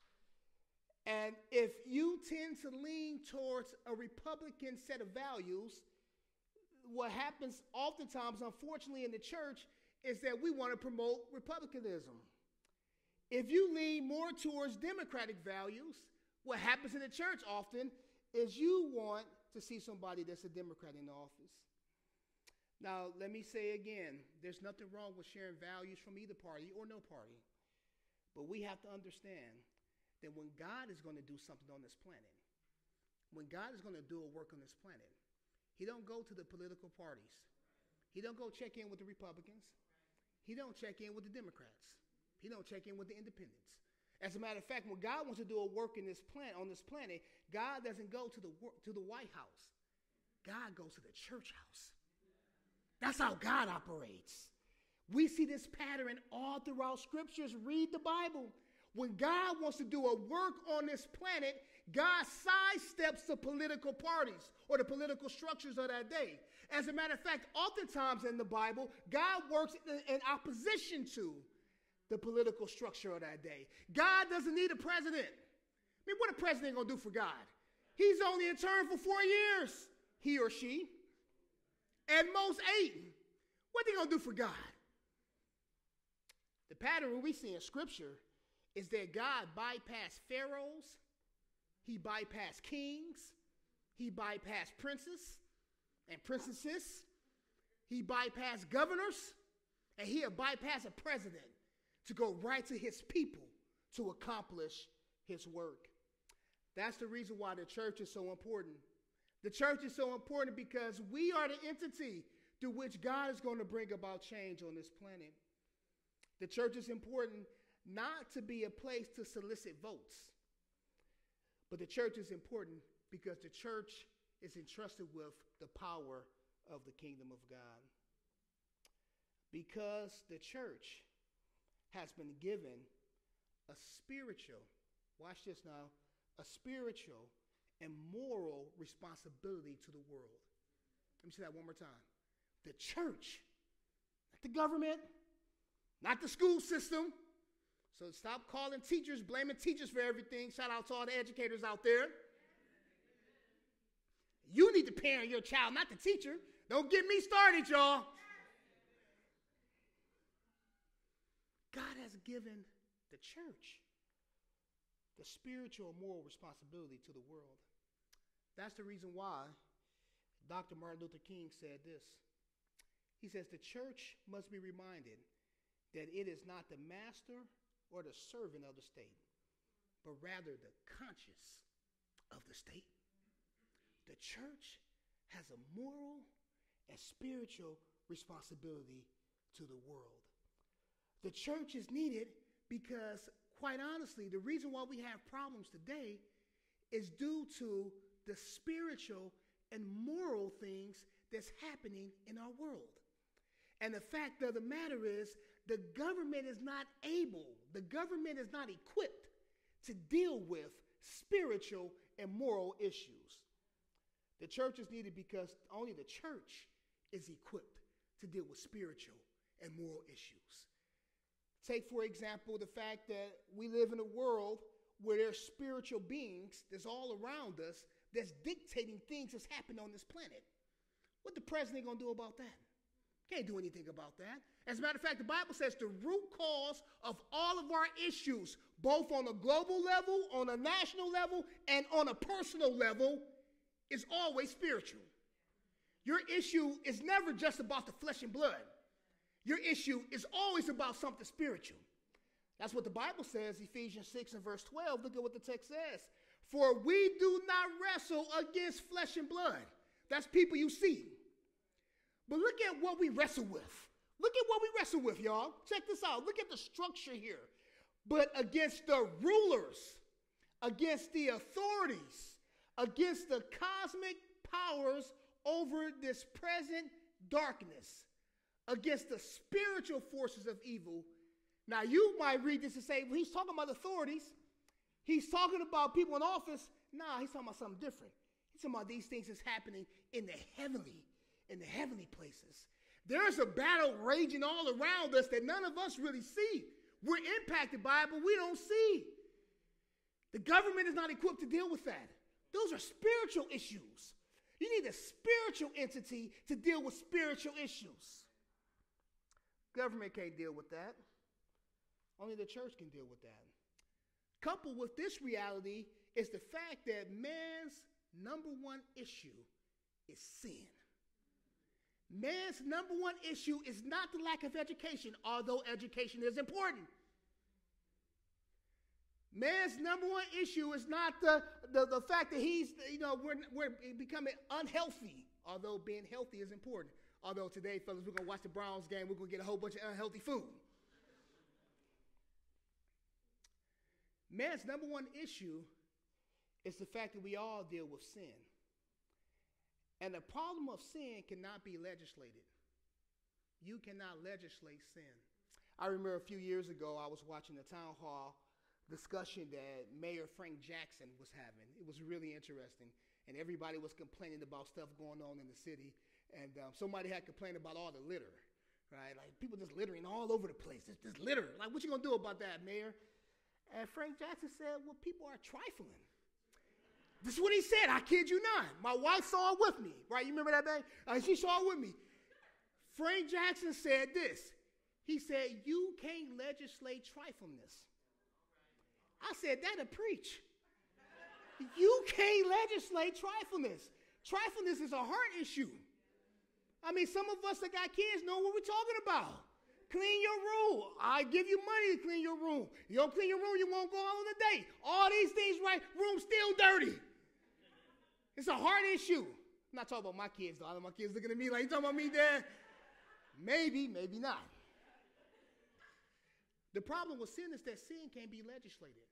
And if you tend to lean towards a Republican set of values, what happens oftentimes, unfortunately, in the church is that we want to promote republicanism. If you lean more towards democratic values, what happens in the church often is you want to see somebody that's a Democrat in office. Now, let me say again, there's nothing wrong with sharing values from either party or no party. But we have to understand that when God is going to do something on this planet, when God is going to do a work on this planet, he don't go to the political parties. He don't go check in with the Republicans. He don't check in with the Democrats. He don't check in with the independents. As a matter of fact, when God wants to do a work in this planet, on this planet, God doesn't go to the to the White House. God goes to the church house. That's how God operates. We see this pattern all throughout scriptures. Read the Bible. When God wants to do a work on this planet, God sidesteps the political parties or the political structures of that day. As a matter of fact, oftentimes in the Bible, God works in, in opposition to the political structure of that day. God doesn't need a president. I mean, what a president going to do for God? He's only in term for four years, he or she. At most eight. What are they going to do for God? The pattern we see in Scripture is that God bypassed pharaohs, he bypassed kings, he bypassed princes and princesses, he bypassed governors, and he had bypassed a president to go right to his people to accomplish his work. That's the reason why the church is so important. The church is so important because we are the entity through which God is going to bring about change on this planet. The church is important not to be a place to solicit votes. But the church is important because the church is entrusted with the power of the kingdom of God. Because the church has been given a spiritual, watch this now, a spiritual and moral responsibility to the world. Let me say that one more time. The church, not the government, not the school system. So stop calling teachers, blaming teachers for everything. Shout out to all the educators out there. You need to parent your child, not the teacher. Don't get me started, y'all. God has given the church the spiritual and moral responsibility to the world. That's the reason why Doctor Martin Luther King said this. He says the church must be reminded that it is not the master or the servant of the state, but rather the conscience of the state. The church has a moral and spiritual responsibility to the world. The church is needed because, quite honestly, the reason why we have problems today is due to the spiritual and moral things that's happening in our world. And the fact of the matter is, the government is not able, the government is not equipped to deal with spiritual and moral issues. The church is needed because only the church is equipped to deal with spiritual and moral issues. Take, for example, the fact that we live in a world where there's spiritual beings that's all around us that's dictating things that's happening on this planet. What the president going to do about that? Can't do anything about that. As a matter of fact, the Bible says the root cause of all of our issues, both on a global level, on a national level, and on a personal level, is always spiritual. Your issue is never just about the flesh and blood. Your issue is always about something spiritual. That's what the Bible says, Ephesians six and verse twelve. Look at what the text says. For we do not wrestle against flesh and blood. That's people you see. But look at what we wrestle with. Look at what we wrestle with, y'all. Check this out. Look at the structure here. But against the rulers, against the authorities, against the cosmic powers over this present darkness, against the spiritual forces of evil. Now, you might read this and say, well, he's talking about authorities. He's talking about people in office. Nah, he's talking about something different. He's talking about these things that's happening in the heavenly, in the heavenly places. There's a battle raging all around us that none of us really see. We're impacted by it, but we don't see. The government is not equipped to deal with that. Those are spiritual issues. You need a spiritual entity to deal with spiritual issues. Government can't deal with that. Only the church can deal with that. Coupled with this reality is the fact that man's number one issue is sin. Man's number one issue is not the lack of education, although education is important. Man's number one issue is not the, the, the fact that he's, you know, we're, we're becoming unhealthy, although being healthy is important. Although today, fellas, we're going to watch the Browns game, we're going to get a whole bunch of unhealthy food. Man's number one issue is the fact that we all deal with sin. And the problem of sin cannot be legislated. You cannot legislate sin. I remember a few years ago, I was watching the town hall discussion that Mayor Frank Jackson was having. It was really interesting. And everybody was complaining about stuff going on in the city. And um, somebody had complained about all the litter, right? Like people just littering all over the place. It's just litter. Like, what you going to do about that, Mayor? And Frank Jackson said, well, people are trifling. This is what he said. I kid you not. My wife saw it with me, right? You remember that day? Uh, she saw it with me. Frank Jackson said this. He said, you can't legislate trifleness. I said, that'll preach. You can't legislate trifleness. Trifleness is a heart issue. I mean, some of us that got kids know what we're talking about. Clean your room. I give you money to clean your room. You don't clean your room, you won't go on the date. All these things, right? Room's still dirty. It's a heart issue. I'm not talking about my kids, though. I know my kids looking at me like, you talking about me, Dad? Maybe, maybe not. The problem with sin is that sin can't be legislated.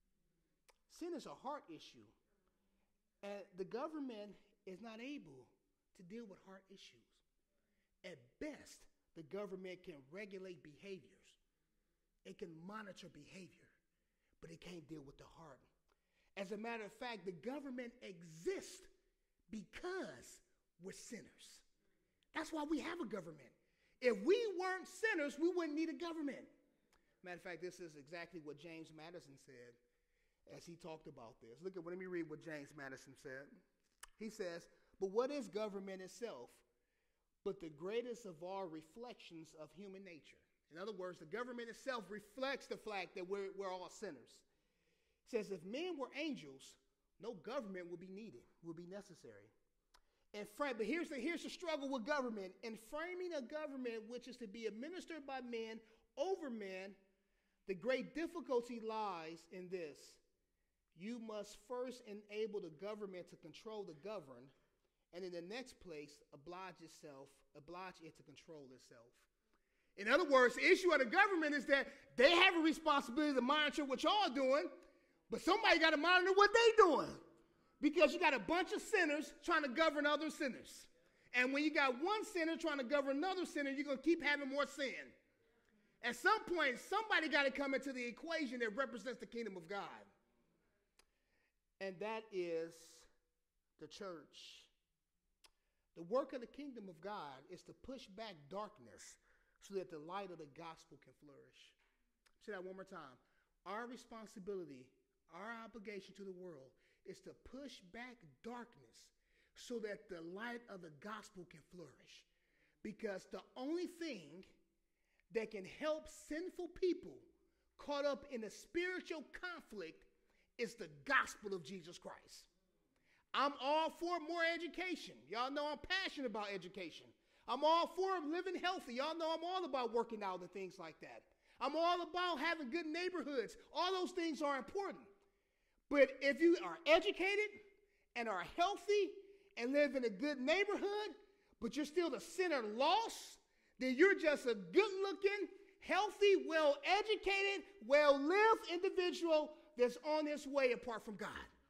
Sin is a heart issue. And the government is not able to deal with heart issues. At best, the government can regulate behaviors. It can monitor behavior, but it can't deal with the heart. As a matter of fact, the government exists because we're sinners. That's why we have a government. If we weren't sinners, we wouldn't need a government. Matter of fact, this is exactly what James Madison said as he talked about this. Look at, let me read what James Madison said. He says, but what is government itself but the greatest of all reflections of human nature? In other words, the government itself reflects the fact that we're, we're all sinners. It says, if men were angels, no government would be needed, would be necessary. And frame, but here's the, here's the struggle with government. In framing a government which is to be administered by men over men, the great difficulty lies in this. You must first enable the government to control the governed, and in the next place, oblige itself, oblige it to control itself. In other words, the issue of the government is that they have a responsibility to monitor what y'all are doing, but somebody got to monitor what they doing. Because you got a bunch of sinners trying to govern other sinners. And when you got one sinner trying to govern another sinner, you're going to keep having more sin. At some point, somebody got to come into the equation that represents the kingdom of God. And that is the church. The work of the kingdom of God is to push back darkness so that the light of the gospel can flourish. Say that one more time. Our responsibility, our obligation to the world is to push back darkness so that the light of the gospel can flourish. Because the only thing that can help sinful people caught up in a spiritual conflict is the gospel of Jesus Christ. I'm all for more education. Y'all know I'm passionate about education. I'm all for living healthy. Y'all know I'm all about working out and things like that. I'm all about having good neighborhoods. All those things are important. But if you are educated and are healthy and live in a good neighborhood, but you're still the sinner lost, then you're just a good-looking, healthy, well-educated, well-lived individual that's on his way apart from God.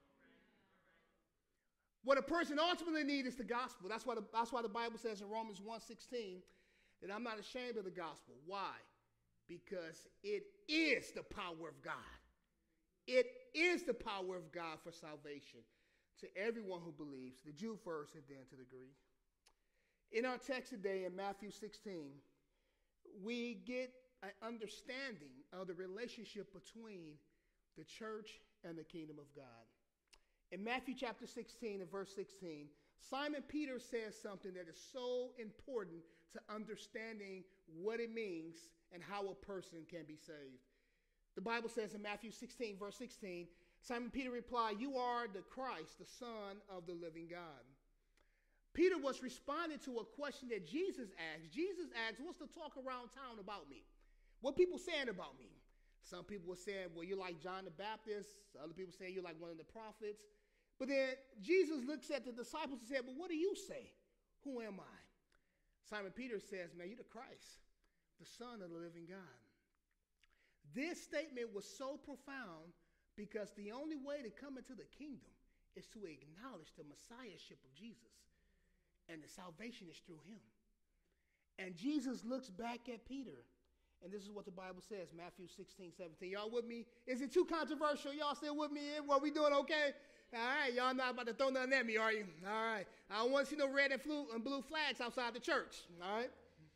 What a person ultimately needs is the gospel. That's why the, that's why the Bible says in Romans one sixteen that I'm not ashamed of the gospel. Why? Because it is the power of God. It is the power of God for salvation to everyone who believes, the Jew first and then to the Greek. In our text today in Matthew sixteen, we get an understanding of the relationship between the church and the kingdom of God. In Matthew chapter sixteen and verse sixteen, Simon Peter says something that is so important to understanding what it means and how a person can be saved. The Bible says in Matthew sixteen, verse sixteen, Simon Peter replied, "You are the Christ, the Son of the living God." Peter was responding to a question that Jesus asked. Jesus asked, "What's the talk around town about me? What people saying about me?" Some people were saying, "Well, you're like John the Baptist." Other people saying you're like one of the prophets. But then Jesus looks at the disciples and said, "But what do you say? Who am I?" Simon Peter says, "Man, you're the Christ, the Son of the living God." This statement was so profound because the only way to come into the kingdom is to acknowledge the messiahship of Jesus. And the salvation is through him. And Jesus looks back at Peter. And this is what the Bible says, Matthew sixteen, seventeen. Y'all with me? Is it too controversial? Y'all still with me? What we doing okay? All right, y'all not about to throw nothing at me, are you? All right. I don't want to see no red and, flu- and blue flags outside the church. All right?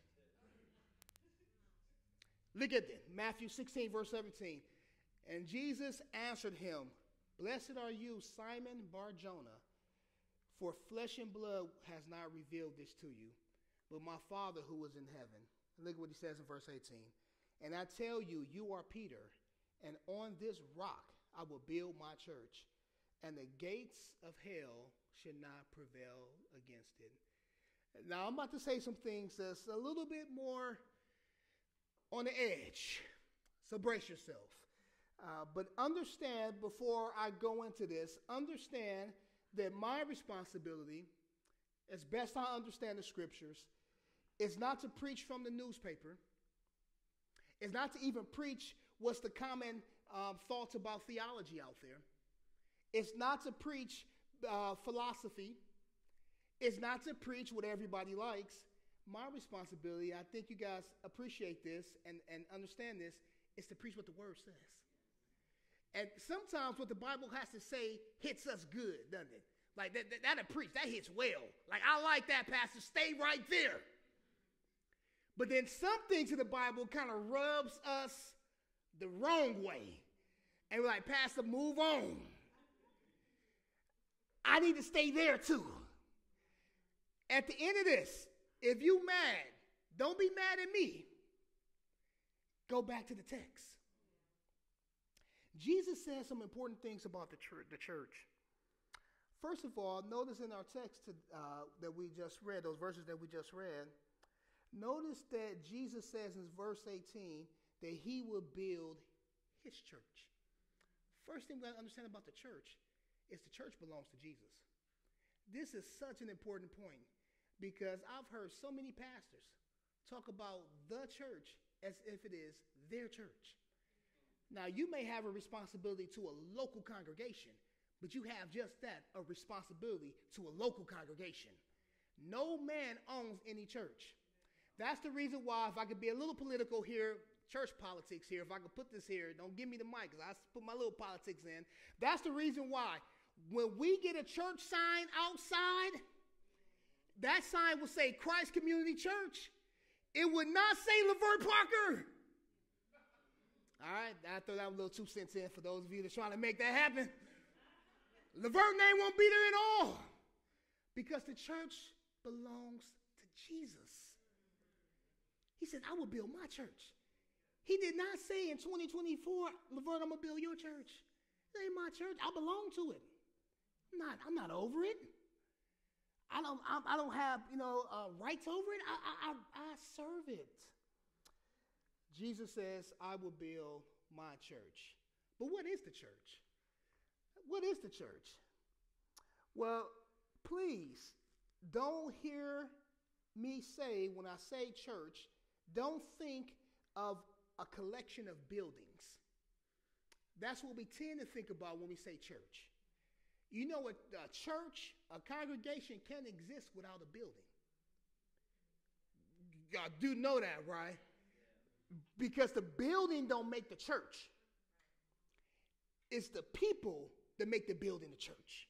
Look at this, Matthew sixteen, verse seventeen. And Jesus answered him, "Blessed are you, Simon Bar-Jonah, for flesh and blood has not revealed this to you, but my Father who is in heaven." And look what he says in verse eighteen. "And I tell you, you are Peter, and on this rock I will build my church, and the gates of hell should not prevail against it." Now, I'm about to say some things that's a little bit more on the edge, so brace yourself. Uh, but understand, before I go into this, understand that my responsibility, as best I understand the scriptures, is not to preach from the newspaper. It's not to even preach what's the common um, thoughts about theology out there. It's not to preach uh, philosophy. It's not to preach what everybody likes. My responsibility, I think you guys appreciate this and, and understand this, is to preach what the word says. And sometimes what the Bible has to say hits us good, doesn't it? Like that, that, that'll preach, that hits well. Like, I like that, Pastor, stay right there. But then some things in the Bible kind of rubs us the wrong way. And we're like, Pastor, move on. I need to stay there too. At the end of this, if you mad, don't be mad at me. Go back to the text. Jesus says some important things about the church. The church. First of all, notice in our text to, uh, that we just read, those verses that we just read, notice that Jesus says in verse eighteen that he will build his church. First thing we got to understand about the church is the church belongs to Jesus. This is such an important point because I've heard so many pastors talk about the church as if it is their church. Now, you may have a responsibility to a local congregation, but you have just that, a responsibility to a local congregation. No man owns any church. That's the reason why, if I could be a little political here, church politics here, if I could put this here, don't give me the mic because I put my little politics in. That's the reason why. When we get a church sign outside, that sign will say Christ Community Church. It would not say Laverne Parker. All right, I throw that a little two cents in for those of you that's trying to make that happen. Laverne name won't be there at all because the church belongs to Jesus. He said, I will build my church. He did not say in twenty twenty-four, Laverne, I'm going to build your church. It ain't my church. I belong to it. I'm not, I'm not over it. I don't, I, I don't have, you know, uh, rights over it. I, I, I, I serve it. Jesus says, I will build my church. But what is the church? What is the church? Well, please don't hear me say, when I say church, don't think of a collection of buildings. That's what we tend to think about when we say church. You know, a, a church, a congregation can't exist without a building. Y'all do know that, right? Because the building don't make the church. It's the people that make the building the church.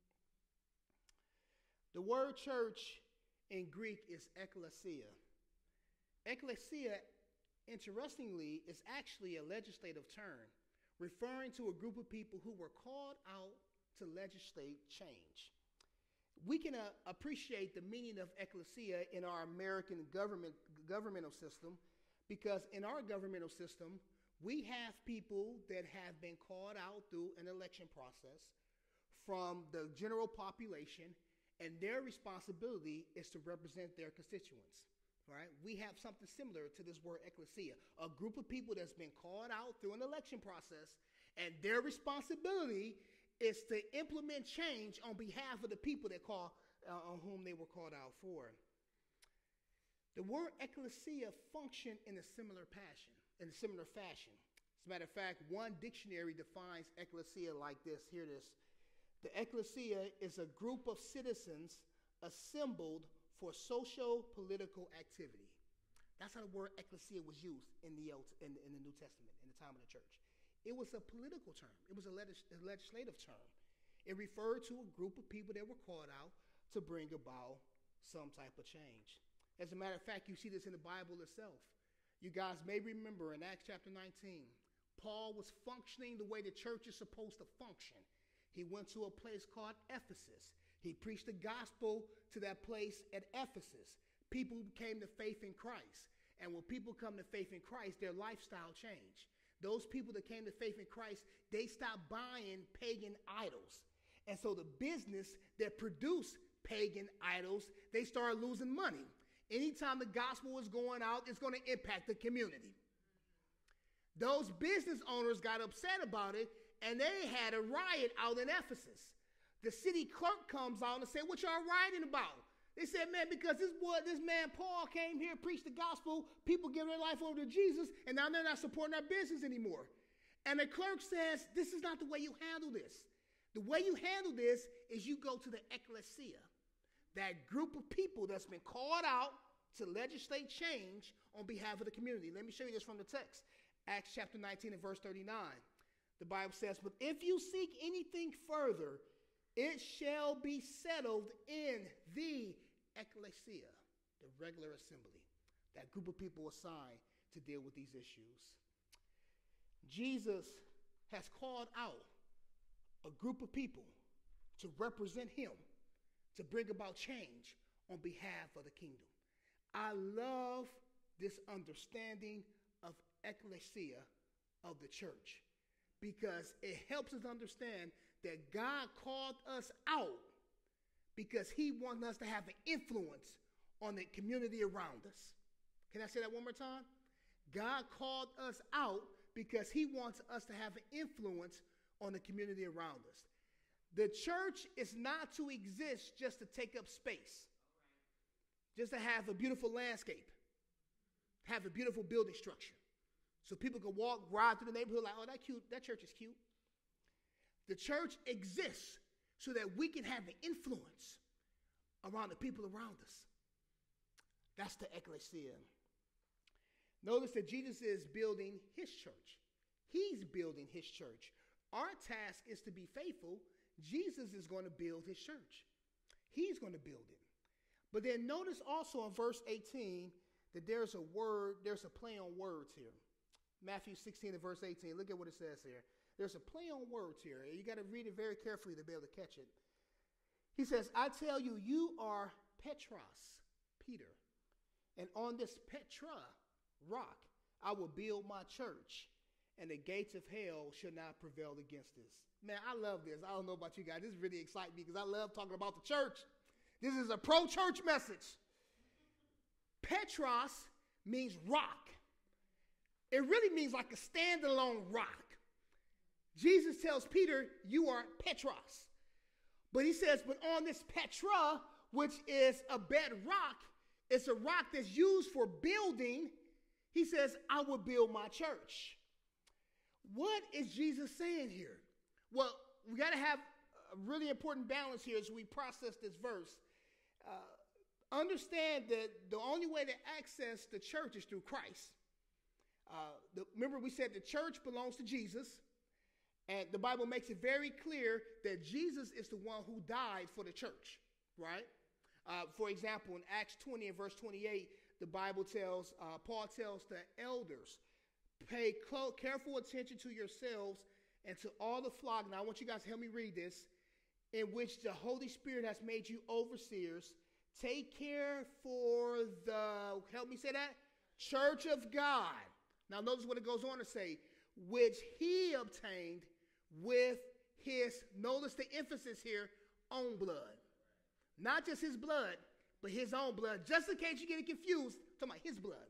The word church in Greek is ekklesia. Ekklesia, interestingly, is actually a legislative term referring to a group of people who were called out to legislate change. We can uh, appreciate the meaning of ekklesia in our American government governmental system because in our governmental system, we have people that have been called out through an election process from the general population, and their responsibility is to represent their constituents. Right? We have something similar to this word ekklesia, a group of people that's been called out through an election process, and their responsibility is to implement change on behalf of the people that call, uh, on whom they were called out for. The word ekklesia functioned in a similar passion, in a similar fashion. As a matter of fact, one dictionary defines ekklesia like this. Hear this. The ekklesia is a group of citizens assembled for social-political activity. That's how the word ekklesia was used in the, Old, in, in the New Testament, in the time of the church. It was a political term. It was a, legis, a legislative term. It referred to a group of people that were called out to bring about some type of change. As a matter of fact, you see this in the Bible itself. You guys may remember in Acts chapter nineteen, Paul was functioning the way the church is supposed to function. He went to a place called Ephesus. He preached the gospel to that place at Ephesus. People came to faith in Christ. And when people come to faith in Christ, their lifestyle changed. Those people that came to faith in Christ, they stopped buying pagan idols. And so the business that produced pagan idols, they started losing money. Anytime the gospel is going out, it's going to impact the community. Those business owners got upset about it, and they had a riot out in Ephesus. The city clerk comes out and said, what y'all rioting about? They said, man, because this boy, this man Paul came here, preached the gospel, people give their life over to Jesus, and now they're not supporting our business anymore. And the clerk says, this is not the way you handle this. The way you handle this is you go to the ecclesia, that group of people that's been called out to legislate change on behalf of the community. Let me show you this from the text. Acts chapter nineteen and verse thirty-nine. The Bible says, but if you seek anything further, it shall be settled in the ecclesia, the regular assembly, that group of people assigned to deal with these issues. Jesus has called out a group of people to represent him, to bring about change on behalf of the kingdom. I love this understanding of ecclesia of the church, because it helps us understand that God called us out because he wants us to have an influence on the community around us. Can I say that one more time? God called us out because he wants us to have an influence on the community around us. The church is not to exist just to take up space, just to have a beautiful landscape, have a beautiful building structure, so people can walk, ride through the neighborhood like, oh, that cute, that church is cute. The church exists so that we can have an influence around the people around us. That's the ecclesia. Notice that Jesus is building his church. He's building his church. Our task is to be faithful. Jesus is going to build his church. He's going to build it. But then notice also in verse eighteen that there's a word, there's a play on words here. Matthew sixteen and verse eighteen. Look at what it says here. There's a play on words here. You got to read it very carefully to be able to catch it. He says, I tell you, you are Petros, Peter. And on this Petra rock, I will build my church, and the gates of hell shall not prevail against this. Man, I love this. I don't know about you guys. This really excites me because I love talking about the church. This is a pro-church message. Petros means rock. It really means like a standalone rock. Jesus tells Peter, you are Petros. But he says, but on this Petra, which is a bedrock, it's a rock that's used for building, he says, I will build my church. What is Jesus saying here? Well, we got to have a really important balance here as we process this verse. Uh, understand that the only way to access the church is through Christ. Uh, the, remember, we said the church belongs to Jesus, and the Bible makes it very clear that Jesus is the one who died for the church, right? Uh, for example, in Acts twenty and verse twenty-eight, the Bible tells, uh, Paul tells the elders, pay close, careful attention to yourselves and to all the flock. Now, I want you guys to help me read this. In which the Holy Spirit has made you overseers. Take care for the, help me say that, church of God. Now, notice what it goes on to say, which he obtained with his, notice the emphasis here, own blood. Not just his blood, but his own blood. Just in case you get it confused, talking about his blood.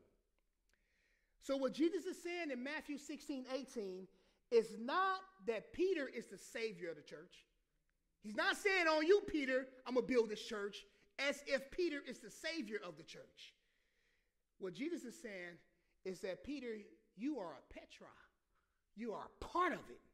So what Jesus is saying in Matthew sixteen, eighteen is not that Peter is the savior of the church. He's not saying on you, Peter, I'm going to build this church, as if Peter is the savior of the church. What Jesus is saying is that, Peter, you are a Petra. You are a part of it,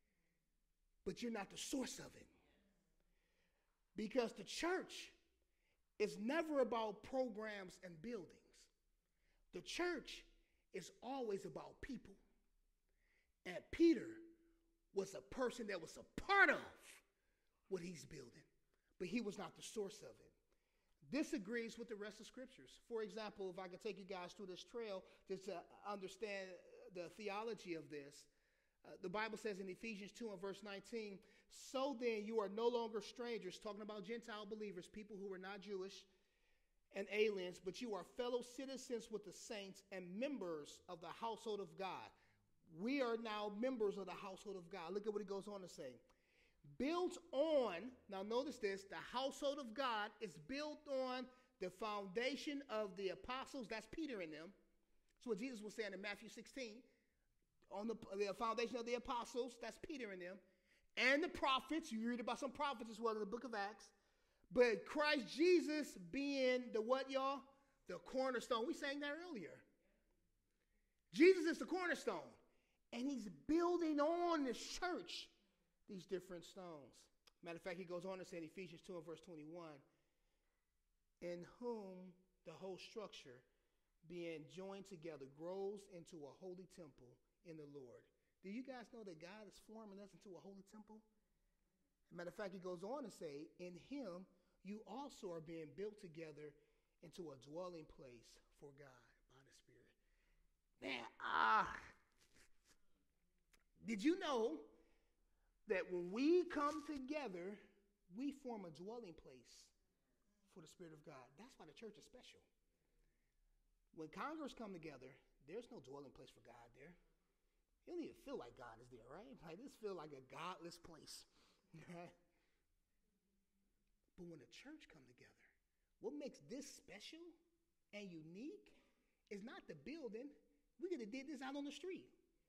but you're not the source of it. Because the church is never about programs and buildings. The church is always about people. And Peter was a person that was a part of what he's building, but he was not the source of it. This agrees with the rest of scriptures. For example, if I could take you guys through this trail just to understand the theology of this, uh, the Bible says in Ephesians two and verse nineteen, so then you are no longer strangers, talking about Gentile believers, people who are not Jewish and aliens, but you are fellow citizens with the saints and members of the household of God. We are now members of the household of God. Look at what he goes on to say. Built on, now notice this, the household of God is built on the foundation of the apostles, that's Peter and them. That's what Jesus was saying in Matthew sixteen. On the, the foundation of the apostles, that's Peter and them. And the prophets, you read about some prophets as well in the book of Acts. But Christ Jesus being the what, y'all? The cornerstone. We sang that earlier. Jesus is the cornerstone. And he's building on this church these different stones. Matter of fact, he goes on to say in Ephesians two and verse twenty-one, in whom the whole structure being joined together grows into a holy temple in the Lord. Do you guys know that God is forming us into a holy temple? Matter of fact, he goes on to say, in him you also are being built together into a dwelling place for God by the Spirit. Now, ah, uh, did you know that when we come together, we form a dwelling place for the Spirit of God? That's why the church is special. When Congress come together, there's no dwelling place for God there. You don't even feel like God is there, right? Like this feels like a godless place. Right? But when the church come together, what makes this special and unique is not the building. We could have did this out on the street.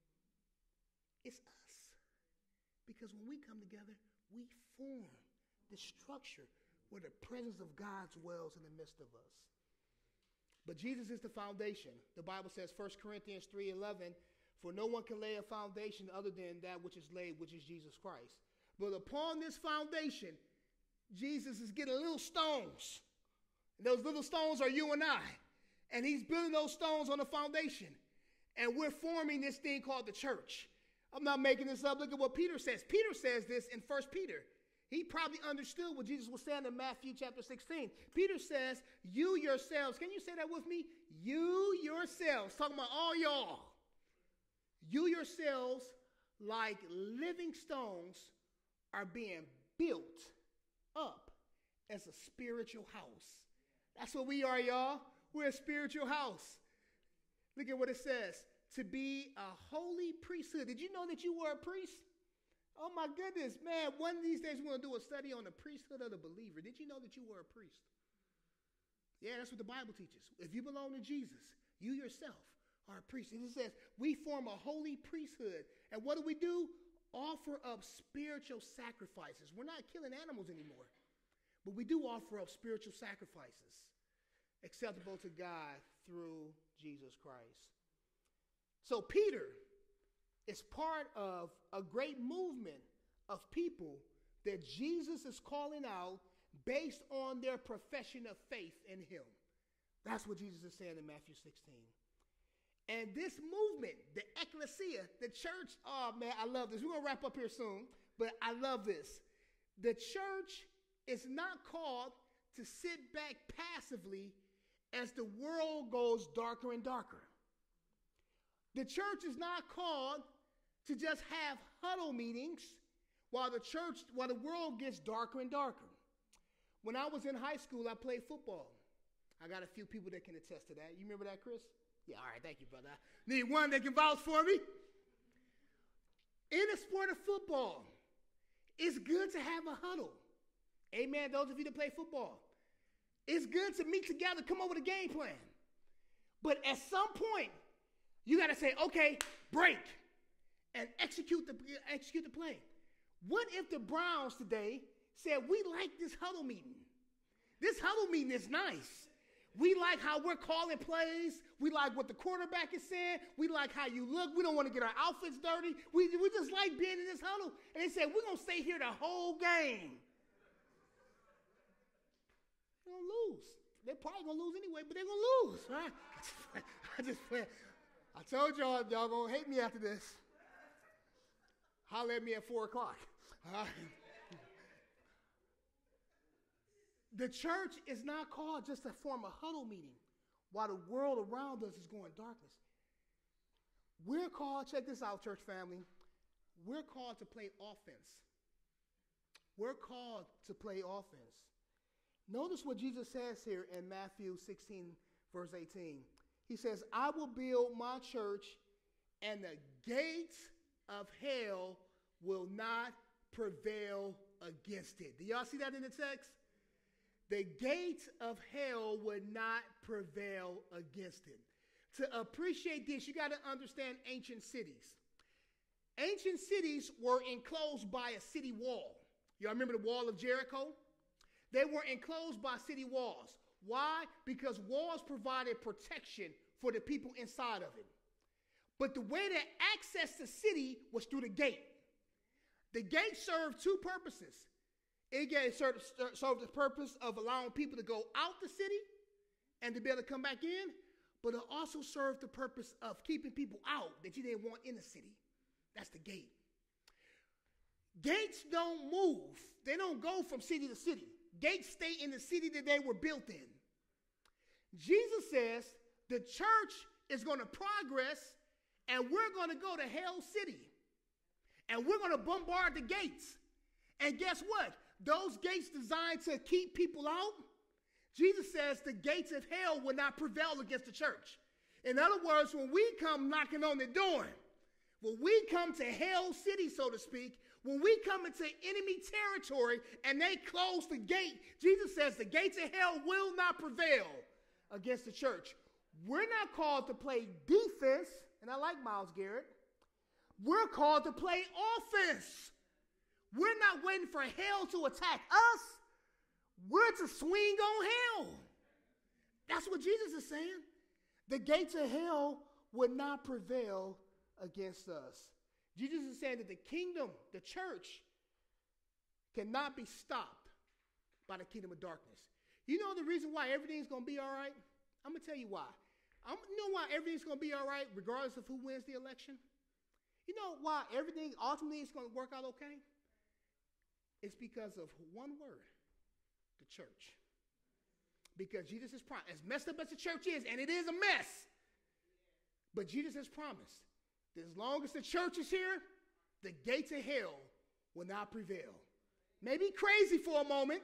It's us. Because when we come together, we form the structure where the presence of God dwells in the midst of us. But Jesus is the foundation. The Bible says, First Corinthians three eleven, for no one can lay a foundation other than that which is laid, which is Jesus Christ. But upon this foundation, Jesus is getting little stones. And those little stones are you and I. And he's building those stones on the foundation. And we're forming this thing called the church. I'm not making this up. Look at what Peter says. Peter says this in First Peter. He probably understood what Jesus was saying in Matthew chapter sixteen. Peter says, you yourselves, can you say that with me? You yourselves, talking about all y'all. You yourselves, like living stones, are being built up as a spiritual house. That's what we are, y'all. We're a spiritual house. Look at what it says. To be a holy priesthood. Did you know that you were a priest? Oh my goodness, man. One of these days we're going to do a study on the priesthood of the believer. Did you know that you were a priest? Yeah, that's what the Bible teaches. If you belong to Jesus, you yourself are a priest. And it says we form a holy priesthood. And what do we do? Offer up spiritual sacrifices. We're not killing animals anymore. But we do offer up spiritual sacrifices acceptable to God through Jesus Christ. So Peter is part of a great movement of people that Jesus is calling out based on their profession of faith in him. That's what Jesus is saying in Matthew sixteen. And this movement, the ecclesia, the church, oh man, I love this. We're going to wrap up here soon, but I love this. The church is not called to sit back passively as the world goes darker and darker. The church is not called to just have huddle meetings while the church, while the world gets darker and darker. When I was in high school, I played football. I got a few people that can attest to that. You remember that, Chris? Yeah, all right, thank you, brother. I need one that can vouch for me. In the sport of football, it's good to have a huddle. Amen, those of you that play football. It's good to meet together, come up with a game plan. But at some point, you got to say, okay, break, and execute the, execute the play. What if the Browns today said, we like this huddle meeting? This huddle meeting is nice. We like how we're calling plays. We like what the quarterback is saying. We like how you look. We don't want to get our outfits dirty. We, we just like being in this huddle. And they said, we're going to stay here the whole game. They're going to lose. They're probably going to lose anyway, but they're going to lose, right? I just, I told y'all, y'all going to hate me after this. Holler at me at four o'clock. All right. The church is not called just to form a huddle meeting while the world around us is going darkness. We're called, check this out, church family, we're called to play offense. We're called to play offense. Notice what Jesus says here in Matthew sixteen, verse eighteen. He says, I will build my church, and the gates of hell will not prevail against it. Do y'all see that in the text? The gates of hell would not prevail against it. To appreciate this, you got to understand ancient cities. Ancient cities were enclosed by a city wall. Y'all remember the wall of Jericho? They were enclosed by city walls. Why? Because walls provided protection for the people inside of it. But the way to access the city was through the gate. The gate served two purposes. It served, served the purpose of allowing people to go out the city and to be able to come back in, but it also served the purpose of keeping people out that you didn't want in the city. That's the gate. Gates don't move. They don't go from city to city. Gates stay in the city that they were built in. Jesus says the church is going to progress and we're going to go to Hell City. And we're going to bombard the gates. And guess what? Those gates designed to keep people out, Jesus says the gates of hell will not prevail against the church. In other words, when we come knocking on the door, when we come to Hell City, so to speak, when we come into enemy territory and they close the gate, Jesus says the gates of hell will not prevail against the church. We're not called to play defense, and I like Miles Garrett. We're called to play offense. We're not waiting for hell to attack us. We're to swing on hell. That's what Jesus is saying. The gates of hell would not prevail against us. Jesus is saying that the kingdom, the church, cannot be stopped by the kingdom of darkness. You know the reason why everything's going to be all right? I'm going to tell you why. I'm, you know why everything's going to be all right regardless of who wins the election? You know why everything ultimately is going to work out okay? It's because of one word, the church. Because Jesus has promised, as messed up as the church is, and it is a mess, but Jesus has promised that as long as the church is here, the gates of hell will not prevail. Maybe crazy for a moment.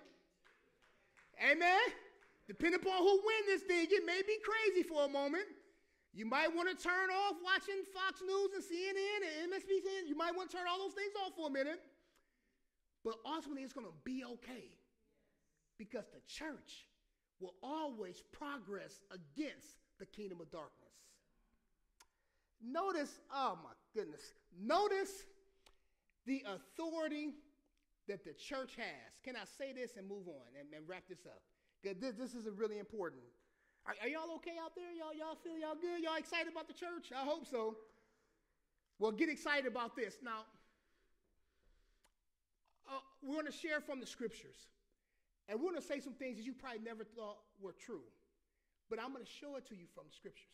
Amen? Depending upon who wins this thing, it may be crazy for a moment. You might want to turn off watching Fox News and C N N and M S N B C. You might want to turn all those things off for a minute. But ultimately, it's going to be okay. Because the church will always progress against the kingdom of darkness. Notice, oh my goodness, notice the authority that the church has. Can I say this and move on and, and wrap this up? Because this, this is really important. Are, are y'all okay out there? Y'all, y'all feel y'all good? Y'all excited about the church? I hope so. Well, get excited about this. Now, uh, we're going to share from the scriptures. And we're going to say some things that you probably never thought were true. But I'm going to show it to you from the scriptures.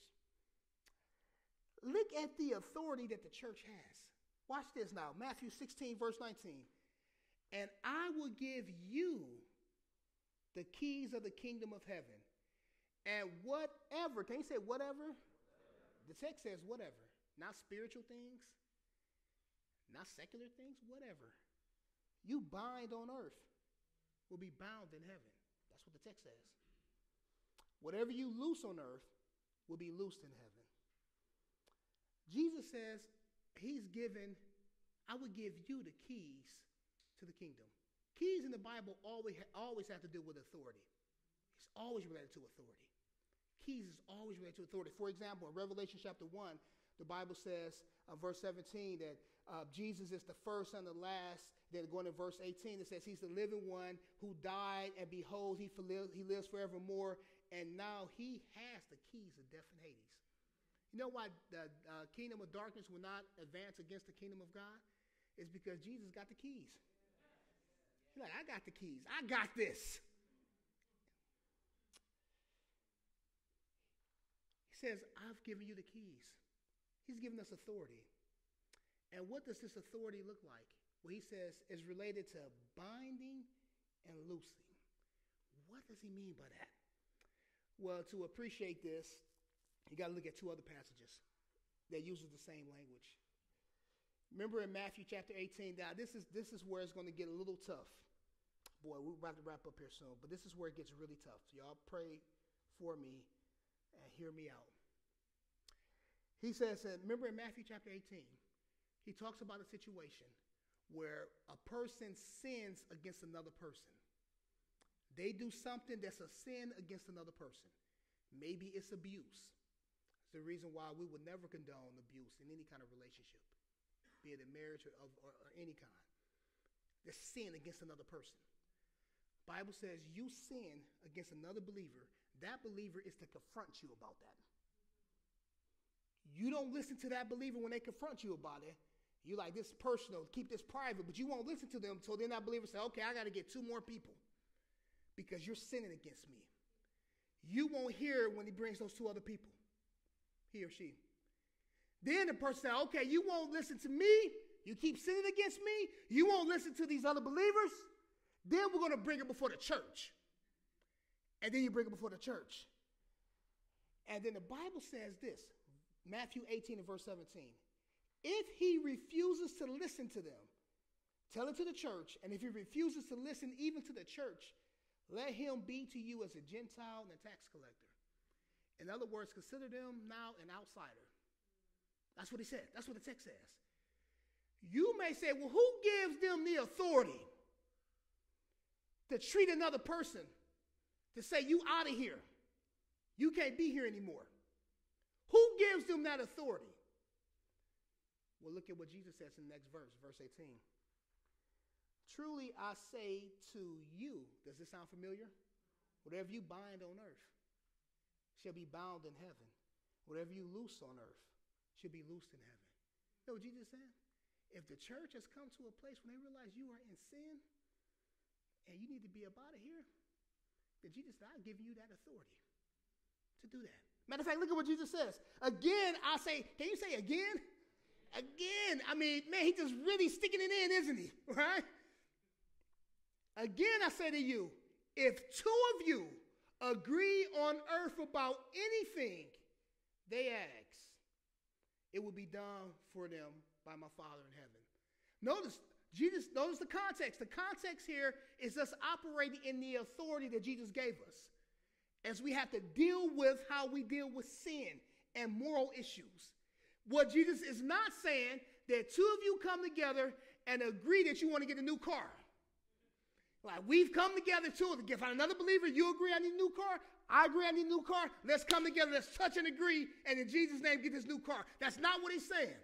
Look at the authority that the church has. Watch this now. Matthew sixteen, verse nineteen. And I will give you the keys of the kingdom of heaven. And whatever, can you say whatever? Whatever. The text says whatever. Not spiritual things. Not secular things. Whatever. You bind on earth will be bound in heaven. That's what the text says. Whatever you loose on earth will be loosed in heaven. Jesus says he's given, I will give you the keys to the kingdom. Keys in the Bible always, always have to do with authority. It's always related to authority. Keys is always related to authority. For example, in Revelation chapter one, the Bible says, uh, verse seventeen, that uh, Jesus is the first and the last. Then going to verse eighteen, it says he's the living one who died, and behold, he, he lives forevermore, and now he has the keys of death and Hades. You know why the uh, kingdom of darkness will not advance against the kingdom of God? It's because Jesus got the keys. He's like, I got the keys. I got this. He says, I've given you the keys. He's given us authority. And what does this authority look like? Well, he says it's related to binding and loosing. What does he mean by that? Well, to appreciate this, you got to look at two other passages that uses the same language. Remember in Matthew chapter eighteen, now this is this is where it's going to get a little tough. Boy, we're about to wrap up here soon, but this is where it gets really tough. So y'all pray for me and hear me out. He says, uh, remember in Matthew chapter eighteen, he talks about a situation where a person sins against another person. They do something that's a sin against another person. Maybe it's abuse. It's the reason why we would never condone abuse in any kind of relationship, be it in marriage or, or, or any kind. The sin against another person. The Bible says you sin against another believer, that believer is to confront you about that. You don't listen to that believer when they confront you about it. You like, this is personal, keep this private, but you won't listen to them until then that believer say, okay, I got to get two more people because you're sinning against me. You won't hear when he brings those two other people, he or she. Then the person said, okay, you won't listen to me. You keep sinning against me. You won't listen to these other believers. Then we're going to bring it before the church. And then you bring it before the church. And then the Bible says this, Matthew eighteen and verse seventeen. If he refuses to listen to them, tell it to the church. And if he refuses to listen even to the church, let him be to you as a Gentile and a tax collector. In other words, consider them now an outsider. That's what he said. That's what the text says. You may say, well, who gives them the authority to treat another person, to say, you out of here. You can't be here anymore. Who gives them that authority? Well, look at what Jesus says in the next verse, verse eighteen. Truly I say to you, does this sound familiar? Whatever you bind on earth shall be bound in heaven. Whatever you loose on earth shall be loosed in heaven. You know what Jesus said? If the church has come to a place when they realize you are in sin and you need to be up out of here, then Jesus said, I've given you that authority to do that. Matter of fact, look at what Jesus says. Again, I say, can you say again? Again. I mean, man, he's just really sticking it in, isn't he? Right? Again, I say to you, if two of you agree on earth about anything they ask, it will be done for them by my Father in heaven. Notice, Jesus, notice the context. The context here is us operating in the authority that Jesus gave us, as we have to deal with how we deal with sin and moral issues. What Jesus is not saying that two of you come together and agree that you want to get a new car. Like, we've come together too. If I'm another believer, you agree I need a new car, I agree I need a new car, let's come together, let's touch and agree, and in Jesus' name get this new car. That's not what he's saying.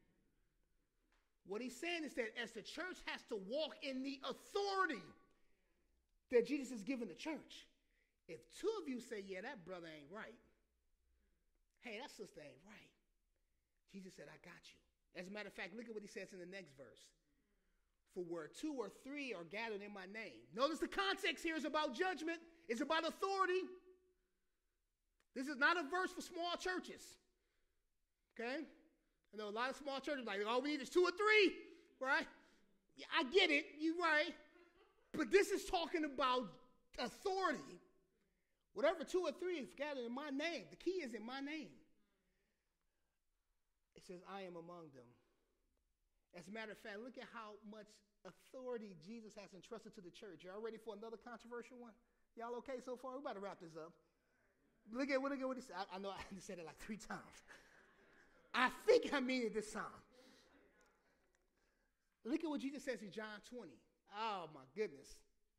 What he's saying is that as the church has to walk in the authority that Jesus has given the church, if two of you say, yeah, that brother ain't right, hey, that sister ain't right, Jesus said, I got you. As a matter of fact, look at what he says in the next verse. For where two or three are gathered in my name. Notice the context here is about judgment. It's about authority. This is not a verse for small churches. Okay? I know a lot of small churches like, all we need is two or three, right? Yeah, I get it. You're right. But this is talking about authority. Whatever two or three is gathered in my name, the key is in my name. It says, I am among them. As a matter of fact, look at how much authority Jesus has entrusted to the church. Y'all ready for another controversial one? Y'all okay so far? We're about to wrap this up. Look at, look at what he said. I, I know I said it like three times. I think I mean it this time. Look at what Jesus says in John twenty. Oh, my goodness.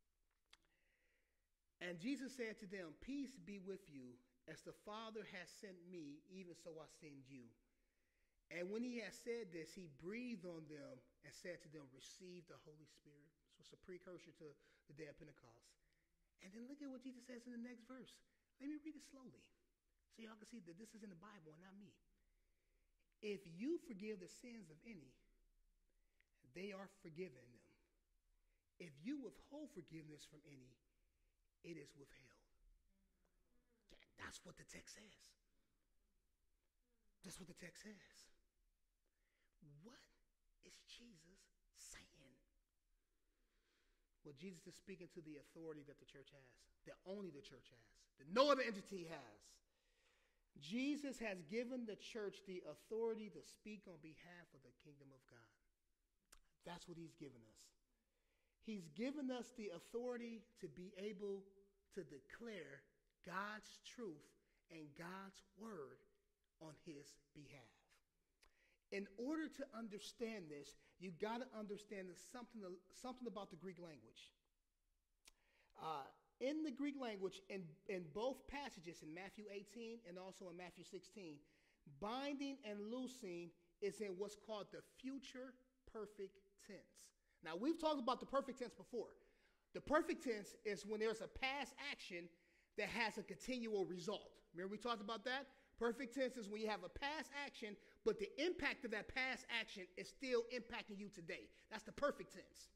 And Jesus said to them, peace be with you. As the Father has sent me, even so I send you. And when he had said this, he breathed on them and said to them, receive the Holy Spirit. So it's a precursor to the day of Pentecost. And then look at what Jesus says in the next verse. Let me read it slowly so y'all can see that this is in the Bible and not me. If you forgive the sins of any, they are forgiven them. If you withhold forgiveness from any, it is withheld. That's what the text says. That's what the text says. What is Jesus saying? Well, Jesus is speaking to the authority that the church has, that only the church has, that no other entity has. Jesus has given the church the authority to speak on behalf of the kingdom of God. That's what he's given us. He's given us the authority to be able to declare God's truth and God's word on his behalf. In order to understand this, you got to understand something, something about the Greek language. Uh, in the Greek language, in, in both passages, in Matthew eighteen and also in Matthew sixteen, binding and loosing is in what's called the future perfect tense. Now, we've talked about the perfect tense before. The perfect tense is when there's a past action that has a continual result. Remember we talked about that? Perfect tense is when you have a past action, but the impact of that past action is still impacting you today. That's the perfect tense.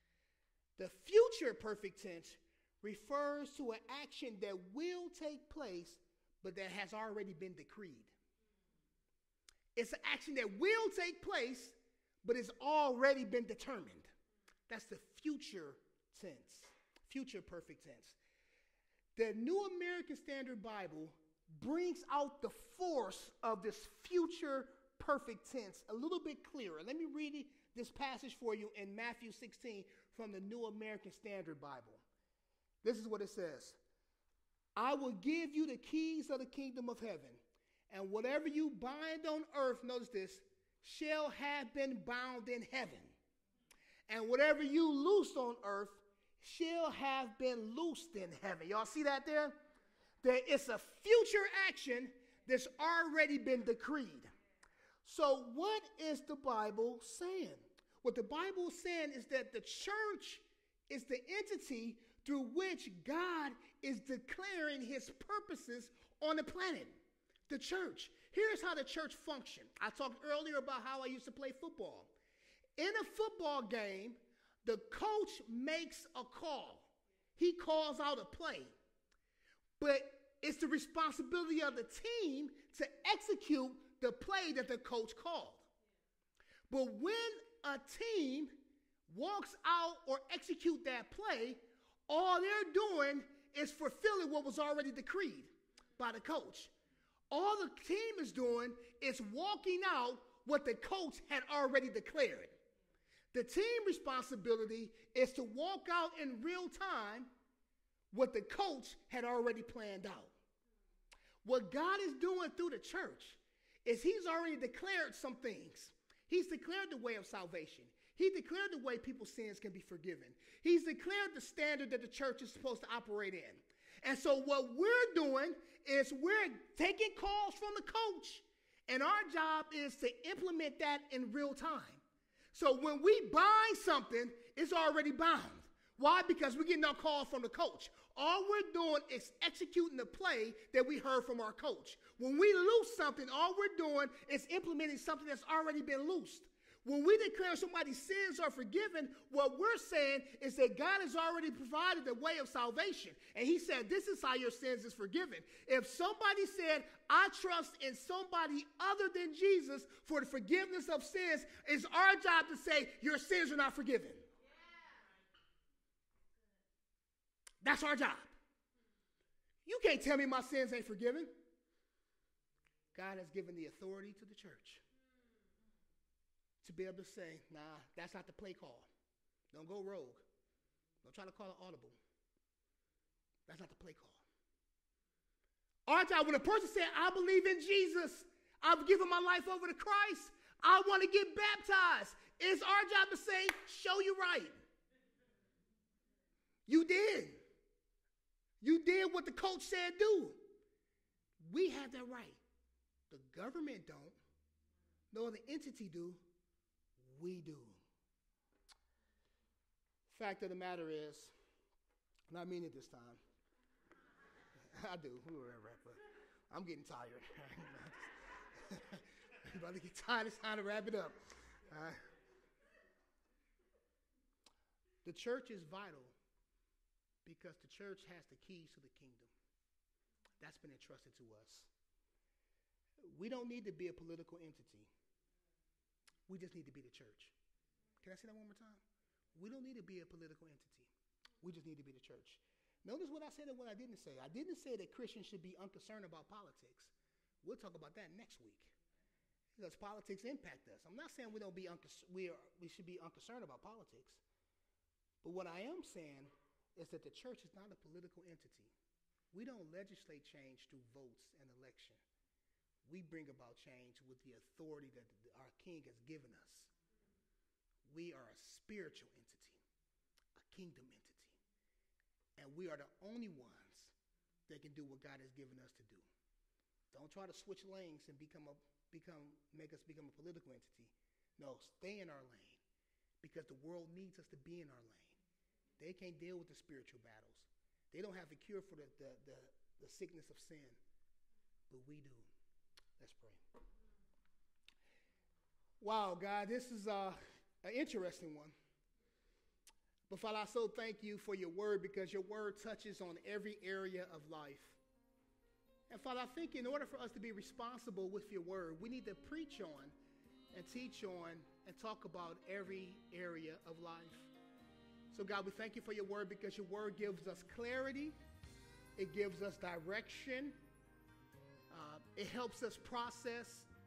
The future perfect tense refers to an action that will take place, but that has already been decreed. It's an action that will take place, but it's already been determined. That's the future tense, future perfect tense. The New American Standard Bible brings out the force of this future perfect tense a little bit clearer. Let me read this passage for you in Matthew sixteen from the New American Standard Bible. This is what it says. I will give you the keys of the kingdom of heaven, and whatever you bind on earth, notice this, shall have been bound in heaven. And whatever you loose on earth shall have been loosed in heaven. Y'all see that there? There is a future action that's already been decreed. So what is the Bible saying? What the Bible is saying is that the church is the entity through which God is declaring his purposes on the planet. The church. Here's how the church functions. I talked earlier about how I used to play football. In a football game, the coach makes a call. He calls out a play. But it's the responsibility of the team to execute the play that the coach called. But when a team walks out or execute that play, all they're doing is fulfilling what was already decreed by the coach. All the team is doing is walking out what the coach had already declared. The team responsibility is to walk out in real time what the coach had already planned out. What God is doing through the church is he's already declared some things. He's declared the way of salvation. He declared the way people's sins can be forgiven. He's declared the standard that the church is supposed to operate in. And so what we're doing is we're taking calls from the coach, and our job is to implement that in real time. So when we bind something, it's already bound. Why? Because we're getting our call from the coach. All we're doing is executing the play that we heard from our coach. When we loose something, all we're doing is implementing something that's already been loosed. When we declare somebody's sins are forgiven, what we're saying is that God has already provided the way of salvation. And he said, this is how your sins is forgiven. If somebody said, I trust in somebody other than Jesus for the forgiveness of sins, it's our job to say, your sins are not forgiven. That's our job. You can't tell me my sins ain't forgiven. God has given the authority to the church to be able to say, nah, that's not the play call. Don't go rogue. Don't try to call it audible. That's not the play call. Our job, when a person said, I believe in Jesus, I've given my life over to Christ, I want to get baptized, it's our job to say, show you right. You did. You did what the coach said do. We have that right. The government don't. No other entity do. We do. Fact of the matter is, and I mean it this time. I do. I'm getting tired. I'm about to get tired. It's time to wrap it up. All right. The church is vital because the church has the keys to the kingdom. That's been entrusted to us. We don't need to be a political entity. We just need to be the church. Can I say that one more time? We don't need to be a political entity. We just need to be the church. Notice what I said and what I didn't say. I didn't say that Christians should be unconcerned about politics. We'll talk about that next week. Because politics impact us. I'm not saying we don't be unconcerned, we are, we should be unconcerned about politics. But what I am saying is that the church is not a political entity. We don't legislate change through votes and election. We bring about change with the authority that our King has given us. We are a spiritual entity, a kingdom entity. And we are the only ones that can do what God has given us to do. Don't try to switch lanes and become a, become, make us become a political entity. No, stay in our lane because the world needs us to be in our lane. They can't deal with the spiritual battles. They don't have the cure for the, the, the, the sickness of sin, but we do. Let's pray. Wow, God, this is uh, an interesting one. But Father, I so thank you for your word, because your word touches on every area of life. And Father, I think in order for us to be responsible with your word, we need to preach on and teach on and talk about every area of life. So God, we thank you for your word, because your word gives us clarity. It gives us direction. Uh, it helps us process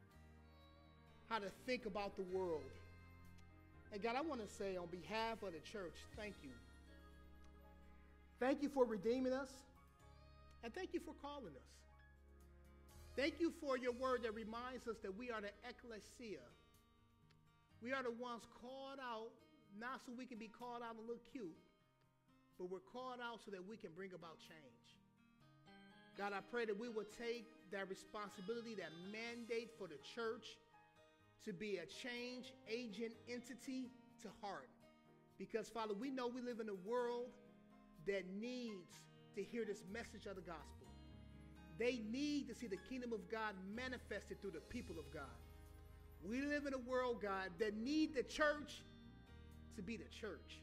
how to think about the world. And God, I want to say on behalf of the church, thank you. Thank you for redeeming us, and thank you for calling us. Thank you for your word that reminds us that we are the ecclesia. We are the ones called out, not so we can be called out and look cute, but we're called out so that we can bring about change. God, I pray that we will take that responsibility, that mandate for the church to be a change agent entity to heart. Because, Father, we know we live in a world that needs to hear this message of the gospel. They need to see the kingdom of God manifested through the people of God. We live in a world, God, that need the church to be the church.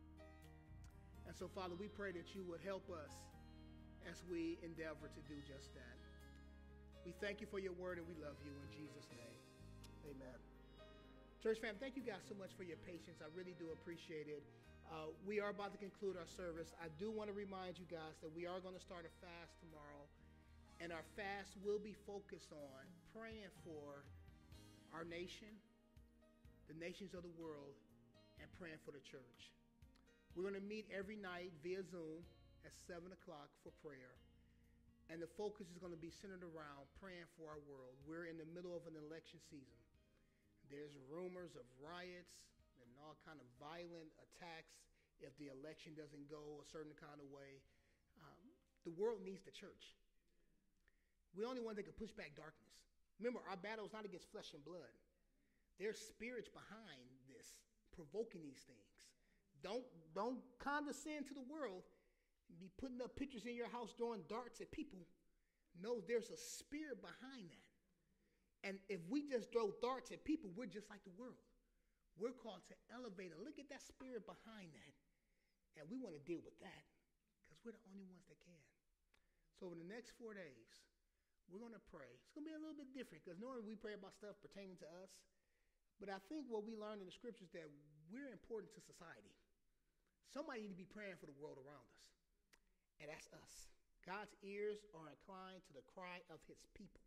And so, Father, we pray that you would help us as we endeavor to do just that. We thank you for your word, and we love you in Jesus' name. Amen. Church fam, thank you guys so much for your patience. I really do appreciate it. Uh, we are about to conclude our service. I do want to remind you guys that we are going to start a fast tomorrow, and our fast will be focused on praying for our nation, the nations of the world, and praying for the church. We're going to meet every night via Zoom at seven o'clock for prayer. And the focus is going to be centered around praying for our world. We're in the middle of an election season. There's rumors of riots and all kind of violent attacks if the election doesn't go a certain kind of way. Um, the world needs the church. We're the only ones that can push back darkness. Remember, our battle is not against flesh and blood. There's spirits behind this, provoking these things. Don't, don't condescend to the world and be putting up pictures in your house throwing darts at people. No, there's a spirit behind that. And if we just throw darts at people, we're just like the world. We're called to elevate and look at that spirit behind that. And we want to deal with that because we're the only ones that can. So over the next four days, we're going to pray. It's going to be a little bit different because normally we pray about stuff pertaining to us. But I think what we learned in the scriptures that we're important to society. Somebody need to be praying for the world around us. And that's us. God's ears are inclined to the cry of his people.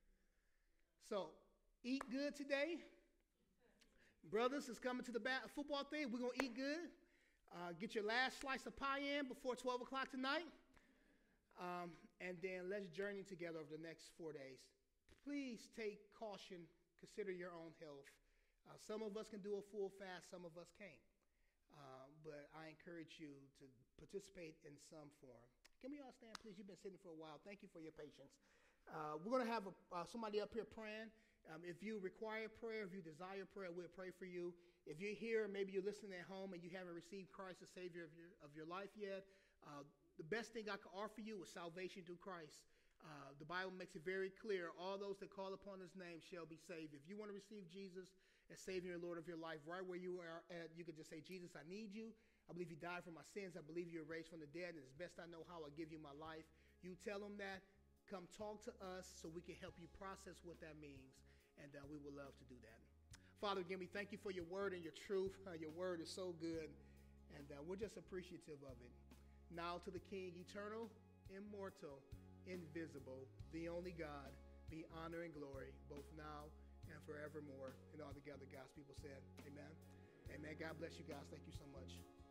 So, eat good today. Brothers, it's coming to the bat- football thing. We're going to eat good. Uh, get your last slice of pie in before twelve o'clock tonight. Um, and then let's journey together over the next four days. Please take caution. Consider your own health. Uh, some of us can do a full fast. Some of us can't. Uh, but I encourage you to participate in some form. Can we all stand, please? You've been sitting for a while. Thank you for your patience. Uh, we're going to have a, uh, somebody up here praying. Um, if you require prayer, if you desire prayer, we'll pray for you. If you're here, maybe you're listening at home and you haven't received Christ as Savior of your, of your life yet, uh, the best thing I can offer you is salvation through Christ. Uh, the Bible makes it very clear, all those that call upon his name shall be saved. If you want to receive Jesus as Savior and Lord of your life, right where you are at, you can just say, Jesus, I need you. I believe you died for my sins. I believe you were raised from the dead, and as best I know how, I give you my life. You tell them that. Come talk to us so we can help you process what that means, and uh, we would love to do that. Father, again, we thank you for your word and your truth. Uh, your word is so good, and uh, we're just appreciative of it. Now to the King, eternal, immortal, invisible, the only God, be honor and glory, both now and forevermore. And all together, God's people said, amen. Amen. God bless you guys. Thank you so much.